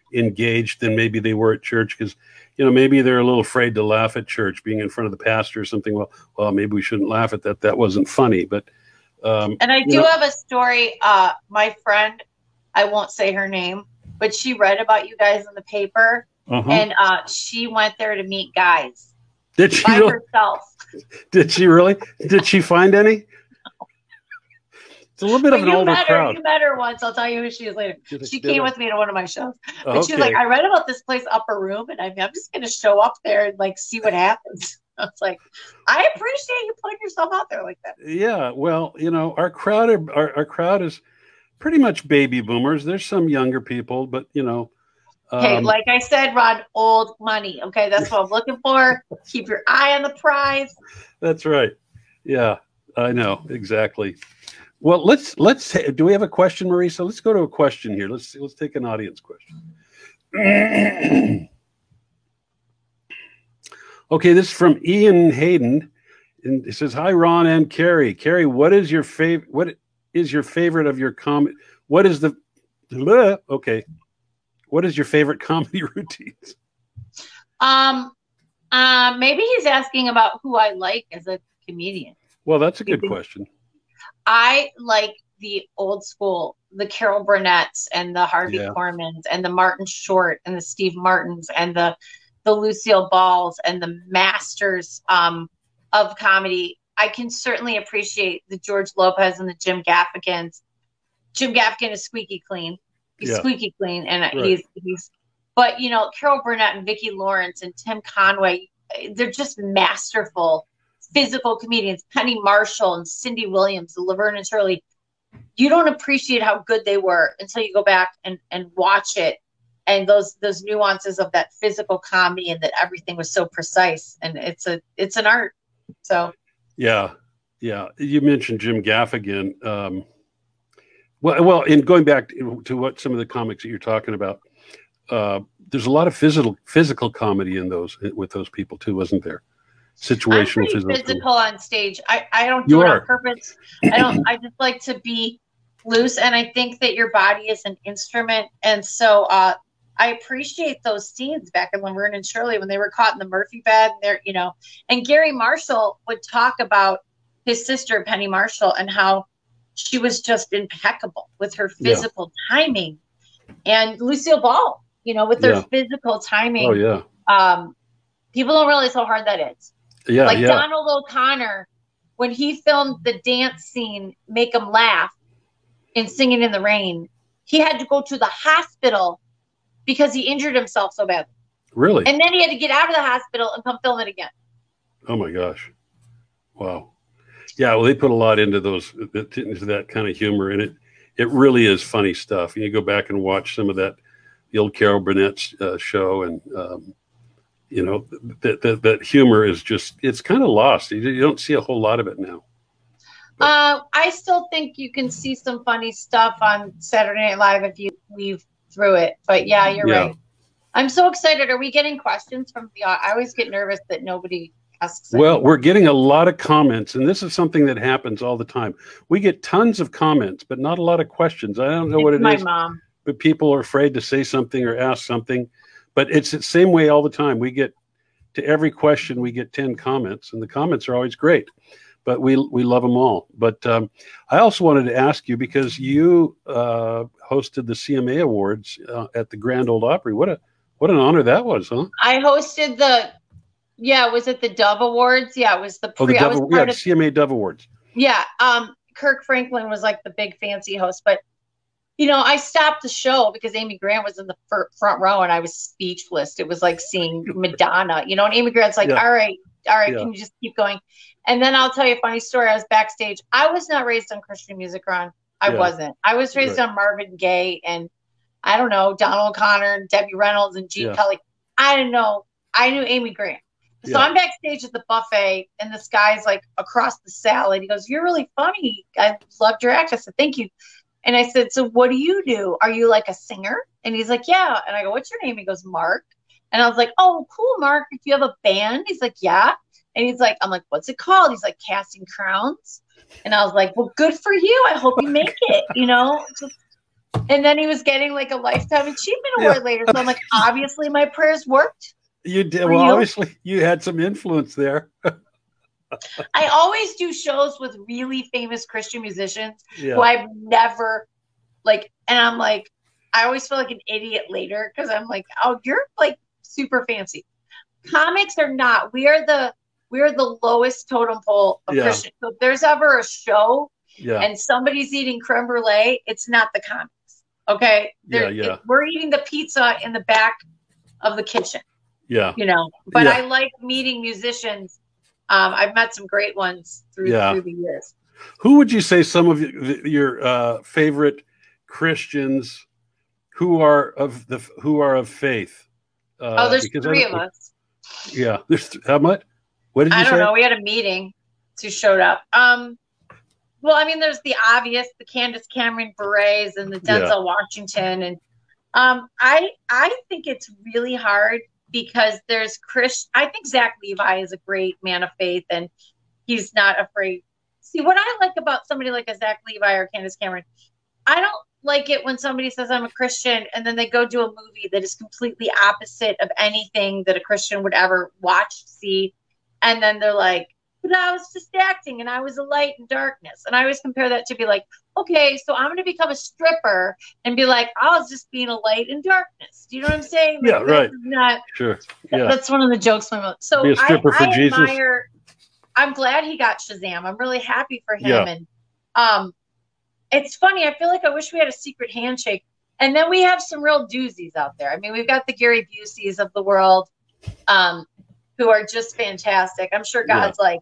engaged than maybe they were at church, because maybe they're a little afraid to laugh at church, being in front of the pastor or something. Well, maybe we shouldn't laugh at that. That wasn't funny. But and I do have a story. My friend, I won't say her name, but she read about you guys in the paper, and she went there to meet guys. Did she by herself? Did she really? Did she find any? It's a little bit of an older crowd. You met her once. I'll tell you who she is later. She came with me to one of my shows. But she was like, I read about this place, Upper Room, and I'm just going to show up there and like see what happens. I was like, I appreciate you putting yourself out there like that. Yeah. Well, our crowd is pretty much baby boomers. There's some younger people, but hey, like I said, Ron, old money. Okay, that's what I'm looking for. Keep your eye on the prize. That's right. Yeah, I know exactly. Well, let's. Do we have a question, Marisa? Let's go to a question here. Let's take an audience question. Okay, this is from Ian Hayden, and it says, "Hi, Ron and Carrie. Carrie, what is your favorite? What is your favorite of your comedy? What is the? Okay, what is your favorite comedy routines?" Maybe he's asking about who I like as a comedian. Well, that's a good question. I like the old school, the Carol Burnett's and the Harvey Kormans and the Martin Short and the Steve Martins and the Lucille Balls and the masters of comedy. I can certainly appreciate the George Lopez and the Jim Gaffigans. Jim Gaffigan is squeaky clean. He's squeaky clean, and he's. But Carol Burnett and Vicki Lawrence and Tim Conway, they're just masterful physical comedians. Penny Marshall and Cindy Williams, Laverne and Shirley. You don't appreciate how good they were until you go back and watch it, and those nuances of that physical comedy, and that everything was so precise, and it's an art. So yeah, you mentioned Jim Gaffigan. Well, in going back to what some of the comics that you're talking about, there's a lot of physical comedy in those with those people too, wasn't there? Situational physical on stage. I don't do it on purpose. I just like to be loose, and I think that your body is an instrument, and so I appreciate those scenes back in Laverne and Shirley when they were caught in the Murphy bed. And Gary Marshall would talk about his sister Penny Marshall and how she was just impeccable with her physical timing, and Lucille Ball, with their physical timing. Oh yeah. People don't realize how hard that is. Yeah, like Donald O'Connor, when he filmed the dance scene, Make 'Em Laugh, in Singing in the Rain, he had to go to the hospital because he injured himself so badly. Really? And then he had to get out of the hospital and come film it again. Oh my gosh. Wow. Yeah, well, they put a lot into that kind of humor, and it really is funny stuff. You go back and watch some of the old Carol Burnett's show, and that humor is it's kind of lost. You don't see a whole lot of it now. I still think you can see some funny stuff on Saturday Night Live if you weave through it. But yeah, you're right. I'm so excited. Are we getting questions from the audience? I always get nervous that nobody asks. Well, we're getting a lot of comments, and this is something that happens all the time. We get tons of comments, but not a lot of questions. I don't know what it is. My mom. But people are afraid to say something or ask something. But it's the same way all the time. We get to every question, we get 10 comments, and the comments are always great. But we love them all. But I also wanted to ask you, because you hosted the CMA Awards at the Grand Ole Opry. What an honor that was, huh? I hosted was it the Dove Awards? Yeah, it was the CMA Dove Awards. Yeah, Kirk Franklin was like the big fancy host, but I stopped the show because Amy Grant was in the front row, and I was speechless. It was like seeing Madonna, and Amy Grant's like, all right, can you just keep going? And then I'll tell you a funny story. I was backstage. I was not raised on Christian music, Ron. I wasn't. I was raised on Marvin Gaye and, I don't know, Donald O'Connor and Debbie Reynolds and Gene Kelly. I didn't know. I knew Amy Grant. So I'm backstage at the buffet, and this guy's like across the salad. He goes, "You're really funny. I loved your act." I said, "Thank you." And I said, "So what do you do? Are you like a singer?" And he's like, "Yeah." And I go, "What's your name?" He goes, "Mark." And I was like, "Oh, cool, Mark. If you have a band?" He's like, "Yeah." And he's like, I'm like, "What's it called?" He's like, "Casting Crowns." And I was like, "Well, good for you. I hope you make it." And then he was getting like a Lifetime Achievement Award later. So I'm like, obviously my prayers worked. You did. Well, obviously you had some influence there. I always do shows with really famous Christian musicians who I've never and I'm like, I always feel like an idiot later because I'm like, oh, you're like super fancy. Comics are not. We are the lowest totem pole of Christian. So if there's ever a show and somebody's eating creme brulee, it's not the comics. Okay. We're eating the pizza in the back of the kitchen. Yeah. But I like meeting musicians. I've met some great ones through the years. Who would you say some of your favorite Christians who are of faith? There's three of us. Yeah. There's how much? What did you say? I don't know. We had a meeting. Who showed up? Well, I mean, there's the obvious, the Candace Cameron Bure's and the Denzel Washington, and I think it's really hard because there's I think Zach Levi is a great man of faith, and he's not afraid. See, what I like about somebody like a Zach Levi or Candace Cameron, I don't like it when somebody says I'm a Christian and then they go do a movie that is completely opposite of anything that a Christian would ever watch, see, and then they're like, but I was just acting and I was a light in darkness. And I always compare that to be like, okay, so I'm going to become a stripper and be like, I was just being a light in darkness. Do you know what I'm saying? Yeah, right. Not, sure. Yeah. That's one of the jokes. So be a stripper for Jesus. I'm glad he got Shazam. I'm really happy for him. And it's funny. I feel like I wish we had a secret handshake. And then we have some real doozies out there. I mean, we've got the Gary Buseys of the world who are just fantastic. I'm sure God's like,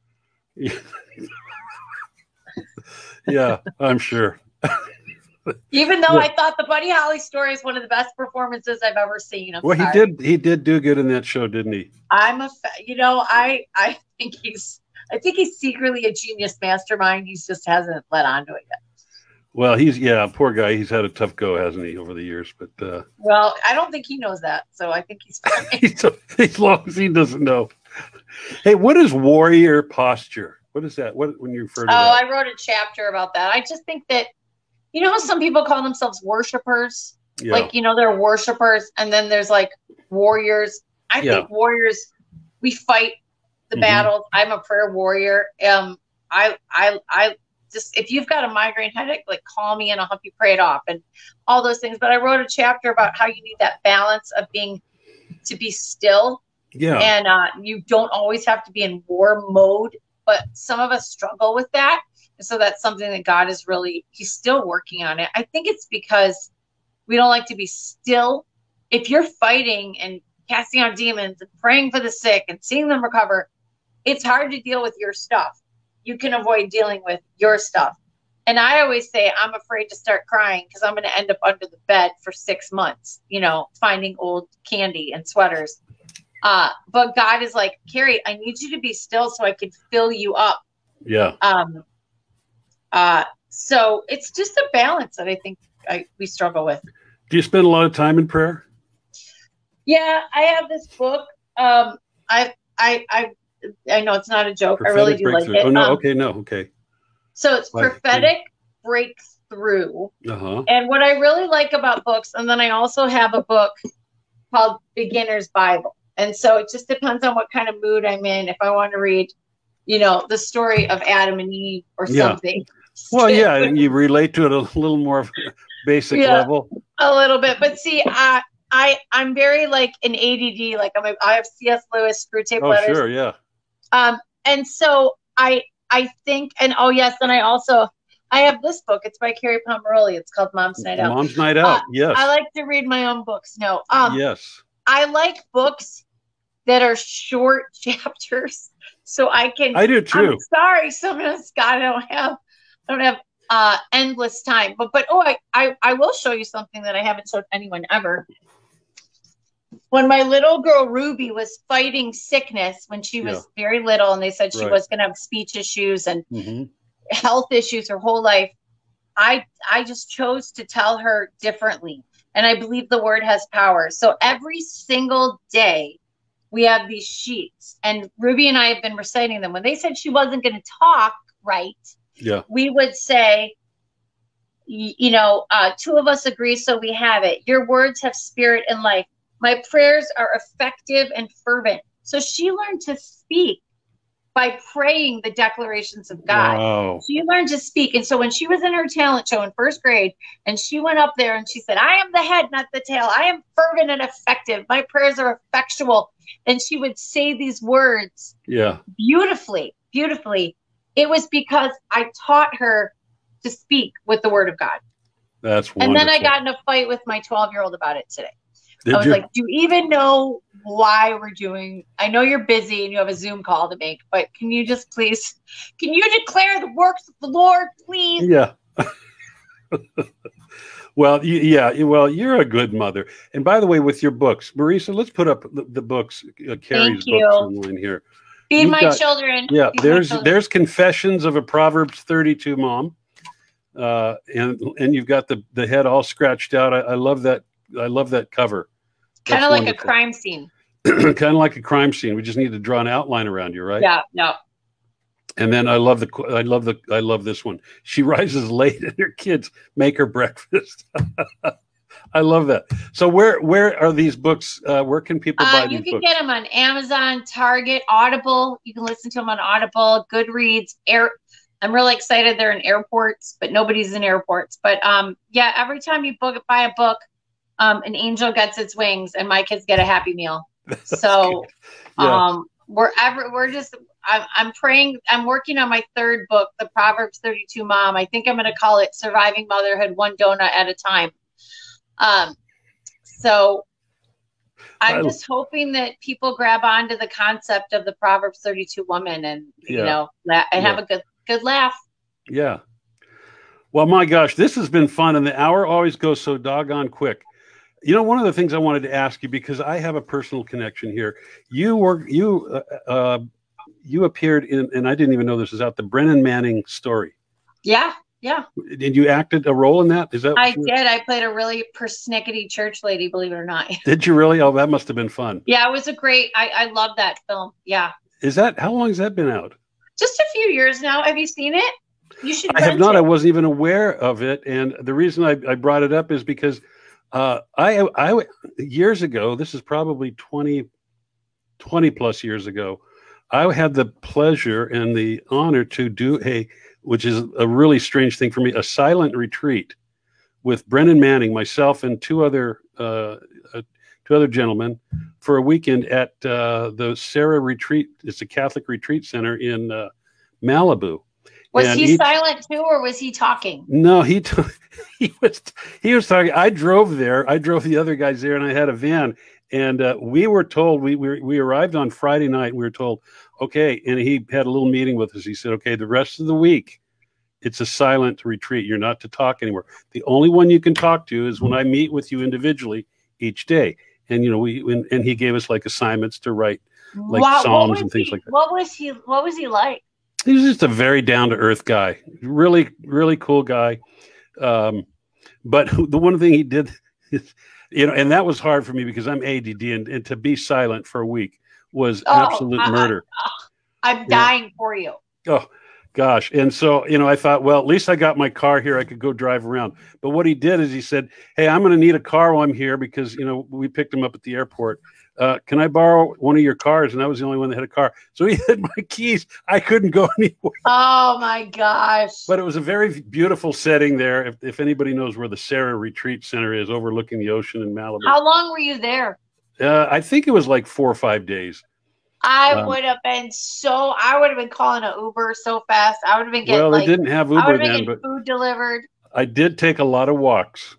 yeah, I'm sure. Even though I thought the Buddy Holly story is one of the best performances I've ever seen. He did do good in that show, didn't he? I think he's secretly a genius mastermind. He just hasn't let on to it yet. Well, poor guy. He's had a tough go, hasn't he, over the years? But well, I don't think he knows that, so I think he's fine. As long as he doesn't know. Hey, what is warrior posture? What is that? What when you refer to that? I wrote a chapter about that. I just think that how some people call themselves worshipers, they're worshipers, and then there's like warriors. I think warriors, we fight the battles. I'm a prayer warrior. I just, if you've got a migraine headache, like call me and I'll help you pray it off and all those things. But I wrote a chapter about how you need that balance of to be still. Yeah. And you don't always have to be in war mode, but some of us struggle with that. And so that's something that God is he's still working on it. I think it's because we don't like to be still. If you're fighting and casting out demons and praying for the sick and seeing them recover, it's hard to deal with your stuff. You can avoid dealing with your stuff. And I always say I'm afraid to start crying because I'm going to end up under the bed for 6 months, finding old candy and sweaters. But God is like, Carrie, I need you to be still so I can fill you up. Yeah. So it's just a balance that I think we struggle with. Do you spend a lot of time in prayer? Yeah, I have this book. I know it's not a joke. Prophetic I really do like it. Oh, no. Okay. So it's Prophetic Breakthrough. Uh-huh. And what I really like about books, and then I also have a book called Beginner's Bible. And so it just depends on what kind of mood I'm in. If I want to read, the story of Adam and Eve or something. Well, yeah, and you relate to it a little more basic level. A little bit. But see, I'm very like an ADD. Like I have C.S. Lewis Screwtape Letters. Oh, sure, yeah. And so I think, and and I have this book. It's by Carrie Pomeroli. It's called Mom's Night Out. Mom's Night Out. Yes. I like to read my own books. No. Yes. I like books that are short chapters, so I do too. I'm sorry, sometimes Scott, I don't have endless time. But I will show you something that I haven't showed anyone ever. When my little girl Ruby was fighting sickness when she was very little, and they said she was going to have speech issues and health issues her whole life, I just chose to tell her differently. And I believe the word has power. So every single day we have these sheets, and Ruby and I have been reciting them. When they said she wasn't going to talk right, we would say, two of us agree, so we have it. Your words have spirit and life. My prayers are effective and fervent. So she learned to speak by praying the declarations of God. Wow. She learned to speak. And so when she was in her talent show in first grade, and she went up there and she said, I am the head, not the tail. I am fervent and effective. My prayers are effectual. And she would say these words beautifully, beautifully. It was because I taught her to speak with the word of God. That's wonderful. And then I got in a fight with my 12-year-old about it today. I was like, do you even know why we're doing? I know you're busy and you have a Zoom call to make, but can you declare the works of the Lord, please? Yeah. Well, you're a good mother. And by the way, with your books, Marisa, let's put up the books, Carrie's books online here. Feed my children. Yeah, there's Confessions of a Proverbs 32 Mom. And you've got the head all scratched out. I love that. I love that cover. Kind of like a crime scene. Kind of like a crime scene. We just need to draw an outline around you, right? Yeah, no. And then I love this one. She rises late and her kids make her breakfast. I love that. So where are these books? Where can people buy these books? You can get them on Amazon, Target, Audible. You can listen to them on Audible, Goodreads, I'm really excited they're in airports, but nobody's in airports. But every time you buy a book, an angel gets its wings and my kids get a Happy Meal. So I'm praying. I'm working on my third book, the Proverbs 32 Mom. I think I'm going to call it Surviving Motherhood One Donut at a Time. So I'm just hoping that people grab onto the concept of the Proverbs 32 woman and, have a good laugh. Yeah. Well, my gosh, this has been fun. And the hour always goes so doggone quick. One of the things I wanted to ask you, because I have a personal connection here, you appeared in, and I didn't even know this was out, the Brennan Manning story. Yeah. Yeah. Did you acted a role in that? Is that I did. I played a really persnickety church lady, believe it or not. Did you really? Oh, that must have been fun. Yeah, it was I love that film. Yeah. How long has that been out? Just a few years now. Have you seen it? You should. I have not. I wasn't even aware of it. And the reason I brought it up is because I years ago, this is probably 20 plus years ago, I had the pleasure and the honor to do which is a really strange thing for me, a silent retreat with Brennan Manning, myself, and two other gentlemen for a weekend at the Sarah Retreat. It's a Catholic retreat center in Malibu. Was he silent too, or was he talking? No, he was talking. I drove there. I drove the other guys there, and I had a van. And we were told, we arrived on Friday night. We were told, okay. And he had a little meeting with us. He said, okay, the rest of the week, it's a silent retreat. You're not to talk anymore. The only one you can talk to is when I meet with you individually each day. And, and he gave us like assignments to write like Psalms and things like that. What was he like? He was just a very down-to-earth guy. Really, really cool guy. But the one thing he did is, and that was hard for me because I'm ADD, and to be silent for a week was absolute murder. I'm dying for you. Oh, gosh. And so, I thought, well, at least I got my car here. I could go drive around. But what he did is he said, hey, I'm going to need a car while I'm here because, we picked him up at the airport. Can I borrow one of your cars? And I was the only one that had a car. So he had my keys. I couldn't go anywhere. Oh, my gosh. But it was a very beautiful setting there. If anybody knows where the Sarah Retreat Center is, overlooking the ocean in Malibu. How long were you there? I think it was like 4 or 5 days. I would have been calling an Uber so fast. I would have been getting they didn't have Uber then, but food delivered. I did take a lot of walks.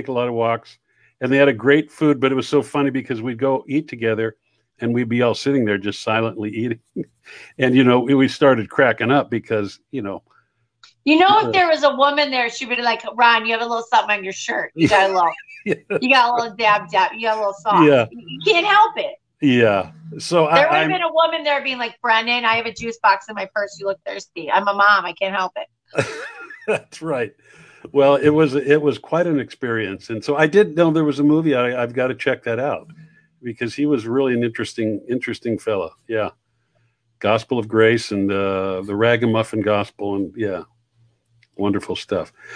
And they had a great food, but it was so funny because we'd go eat together and we'd be all sitting there just silently eating. And, we started cracking up because, if there was a woman there, she'd be like, Ron, you have a little something on your shirt. You got a little, you got a little dab. You got a little sauce. Yeah. You can't help it. Yeah. So there would have been a woman there being like, Brennan, I have a juice box in my purse. You look thirsty. I'm a mom. I can't help it. That's right. Well, it was quite an experience. And so I did know there was a movie. I've got to check that out because he was really an interesting fella. Yeah. Gospel of Grace and the Ragamuffin Gospel. And yeah, wonderful stuff.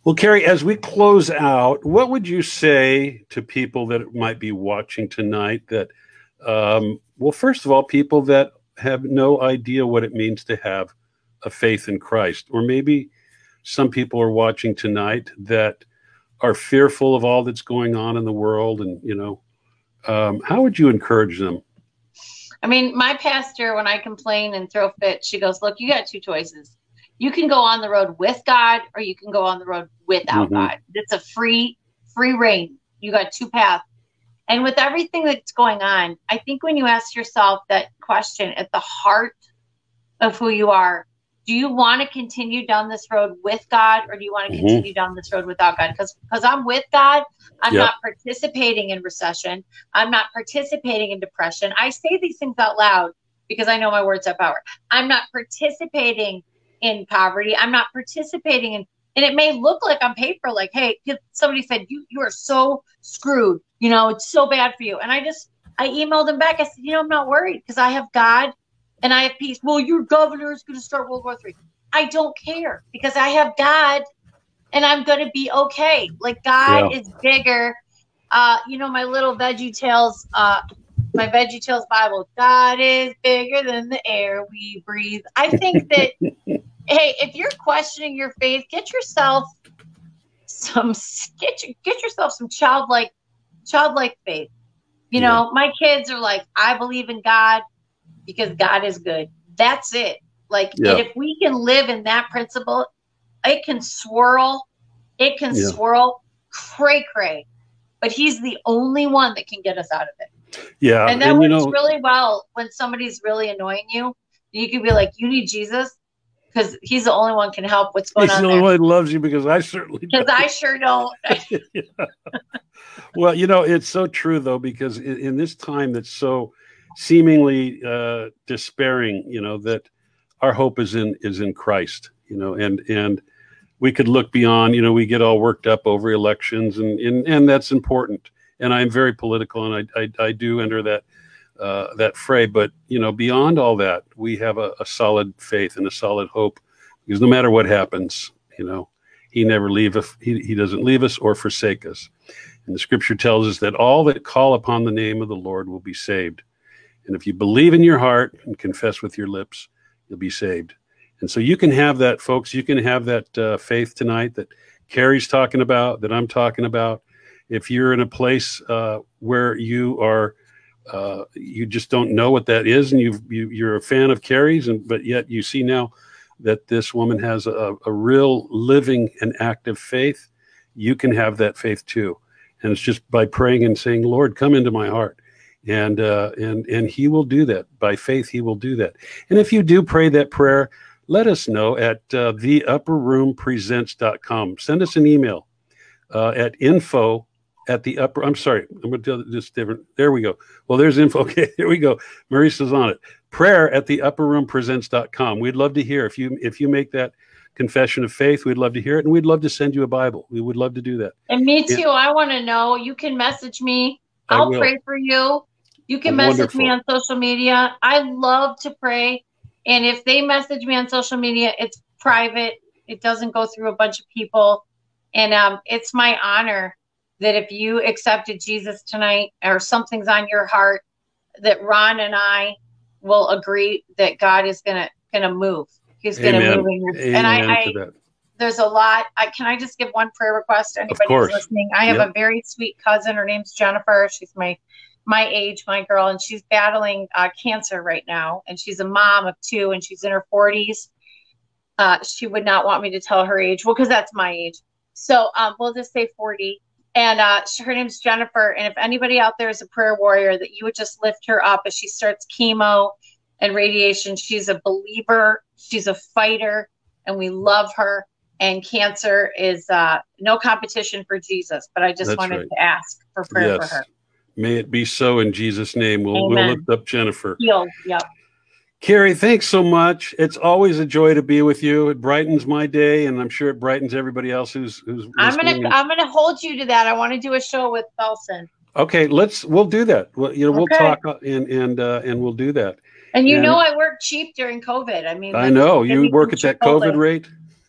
Well, Carrie, as we close out, what would you say to people that might be watching tonight that, well, first of all, people that have no idea what it means to have a faith in Christ, or maybe some people are watching tonight that are fearful of all that's going on in the world, and, you know, how would you encourage them? I mean, my pastor, when I complain and throw fits, she goes, look, you got two choices. You can go on the road with God, or you can go on the road without God. It's a free reign. You got two paths. And with everything that's going on, I think when you ask yourself that question at the heart of who you are, do you want to continue down this road with God, or do you want to continue down this road without God? Because I'm with God, I'm not participating in recession. I'm not participating in depression. I say these things out loud because I know my words have power. I'm not participating in poverty. I'm not participating in, and it may look like on paper, like, hey, somebody said, you are so screwed. You know, it's so bad for you. And I emailed him back. I said, you know, I'm not worried because I have God and I have peace. Well, your governor is going to start World War III. I don't care because I have God and I'm going to be okay. Like, God is bigger. You know, my little VeggieTales, my VeggieTales Bible, God is bigger than the air we breathe. I think that, hey, if you're questioning your faith, get yourself some childlike faith. You know, my kids are like, I believe in God because God is good. That's it. Like, and if we can live in that principle, it can swirl cray, but he's the only one that can get us out of it. Yeah. And that works really well when somebody's really annoying you. You could be like, you need Jesus because he's the only one can help what's going on. He's the only one that loves you because I certainly because I sure don't. Well, you know, it's so true, though, because in this time that's so seemingly despairing, you know, that our hope is in Christ, you know, and we could look beyond, you know, we get all worked up over elections and that's important. And I'm very political, and I do enter that fray. But, you know, beyond all that, we have a solid faith and a solid hope, because no matter what happens, you know, he never leave us. He doesn't leave us or forsake us. And the scripture tells us that all that call upon the name of the Lord will be saved. And if you believe in your heart and confess with your lips, you'll be saved. And so you can have that, folks. You can have that faith tonight that Carrie's talking about, that I'm talking about. If you're in a place where you are, you just don't know what that is, and you're a fan of Carrie's, but yet you see now that this woman has a real living and active faith, you can have that faith too. And it's just by praying and saying, Lord, come into my heart. And he will do that. By faith, he will do that. And if you do pray that prayer, let us know at theupperroompresents.com. Send us an email at info at the upper, I'm sorry, I'm going to do this different. There we go. Well, there's info. Okay, there we go. Marissa's on it. Prayer at theupperroompresents.com. We'd love to hear if you make that confession of faith. We'd love to hear it, and we'd love to send you a Bible. We would love to do that. And me too. Yeah. I want to know. You can message me. I'll pray for you. You can message me on social media. I love to pray. And if they message me on social media, it's private. It doesn't go through a bunch of people. And it's my honor that if you accepted Jesus tonight, or something's on your heart, that Ron and I will agree that God is gonna move. He's gonna move in your, and there's a lot. Can I just give one prayer request to anybody who's listening? I have a very sweet cousin. Her name's Jennifer. She's my age, my girl, and she's battling cancer right now. And she's a mom of 2, and she's in her 40s. She would not want me to tell her age. Well, because that's my age. So we'll just say 40. And her name's Jennifer. And if anybody out there is a prayer warrior, that you would just lift her up as she starts chemo and radiation. She's a believer. She's a fighter. And we love her. And cancer is no competition for Jesus. But I just wanted to ask for prayer for her. May it be so in Jesus' name. We'll lift up Jennifer. Healed. Yep. Carrie, thanks so much. It's always a joy to be with you. It brightens my day, and I'm sure it brightens everybody else who's I'm gonna hold you to that. I want to do a show with Felsen. Okay, we'll do that. We'll talk and we'll do that. And I work cheap during COVID. I mean, I know you work at that COVID rate.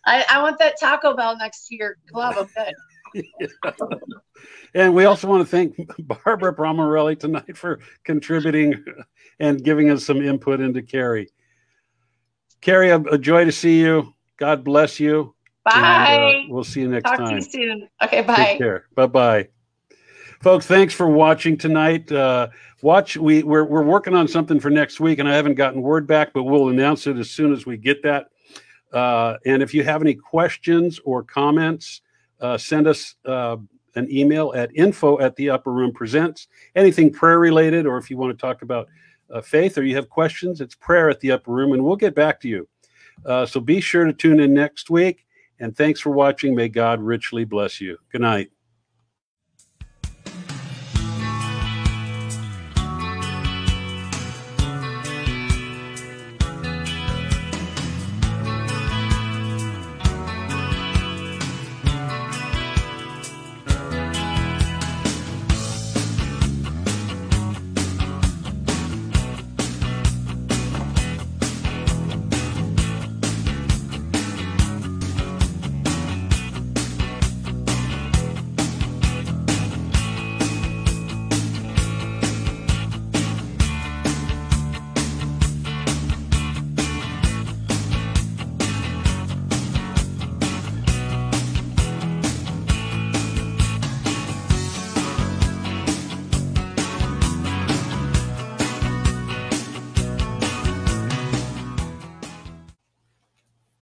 I want that Taco Bell next to your club. I'm good. Yeah. And we also want to thank Barbara Pomerelli tonight for contributing and giving us some input into Carrie. Carrie, a joy to see you. God bless you. Bye. And, we'll see you next time. Talk to you soon. Okay, bye. Take care. Bye-bye. Folks, thanks for watching tonight. We're working on something for next week, and I haven't gotten word back, but we'll announce it as soon as we get that. And if you have any questions or comments, send us an email at info@theupperroompresents. Anything prayer related, or if you want to talk about faith or you have questions, it's prayer@theupperroom, and we'll get back to you. So be sure to tune in next week. And thanks for watching. May God richly bless you. Good night.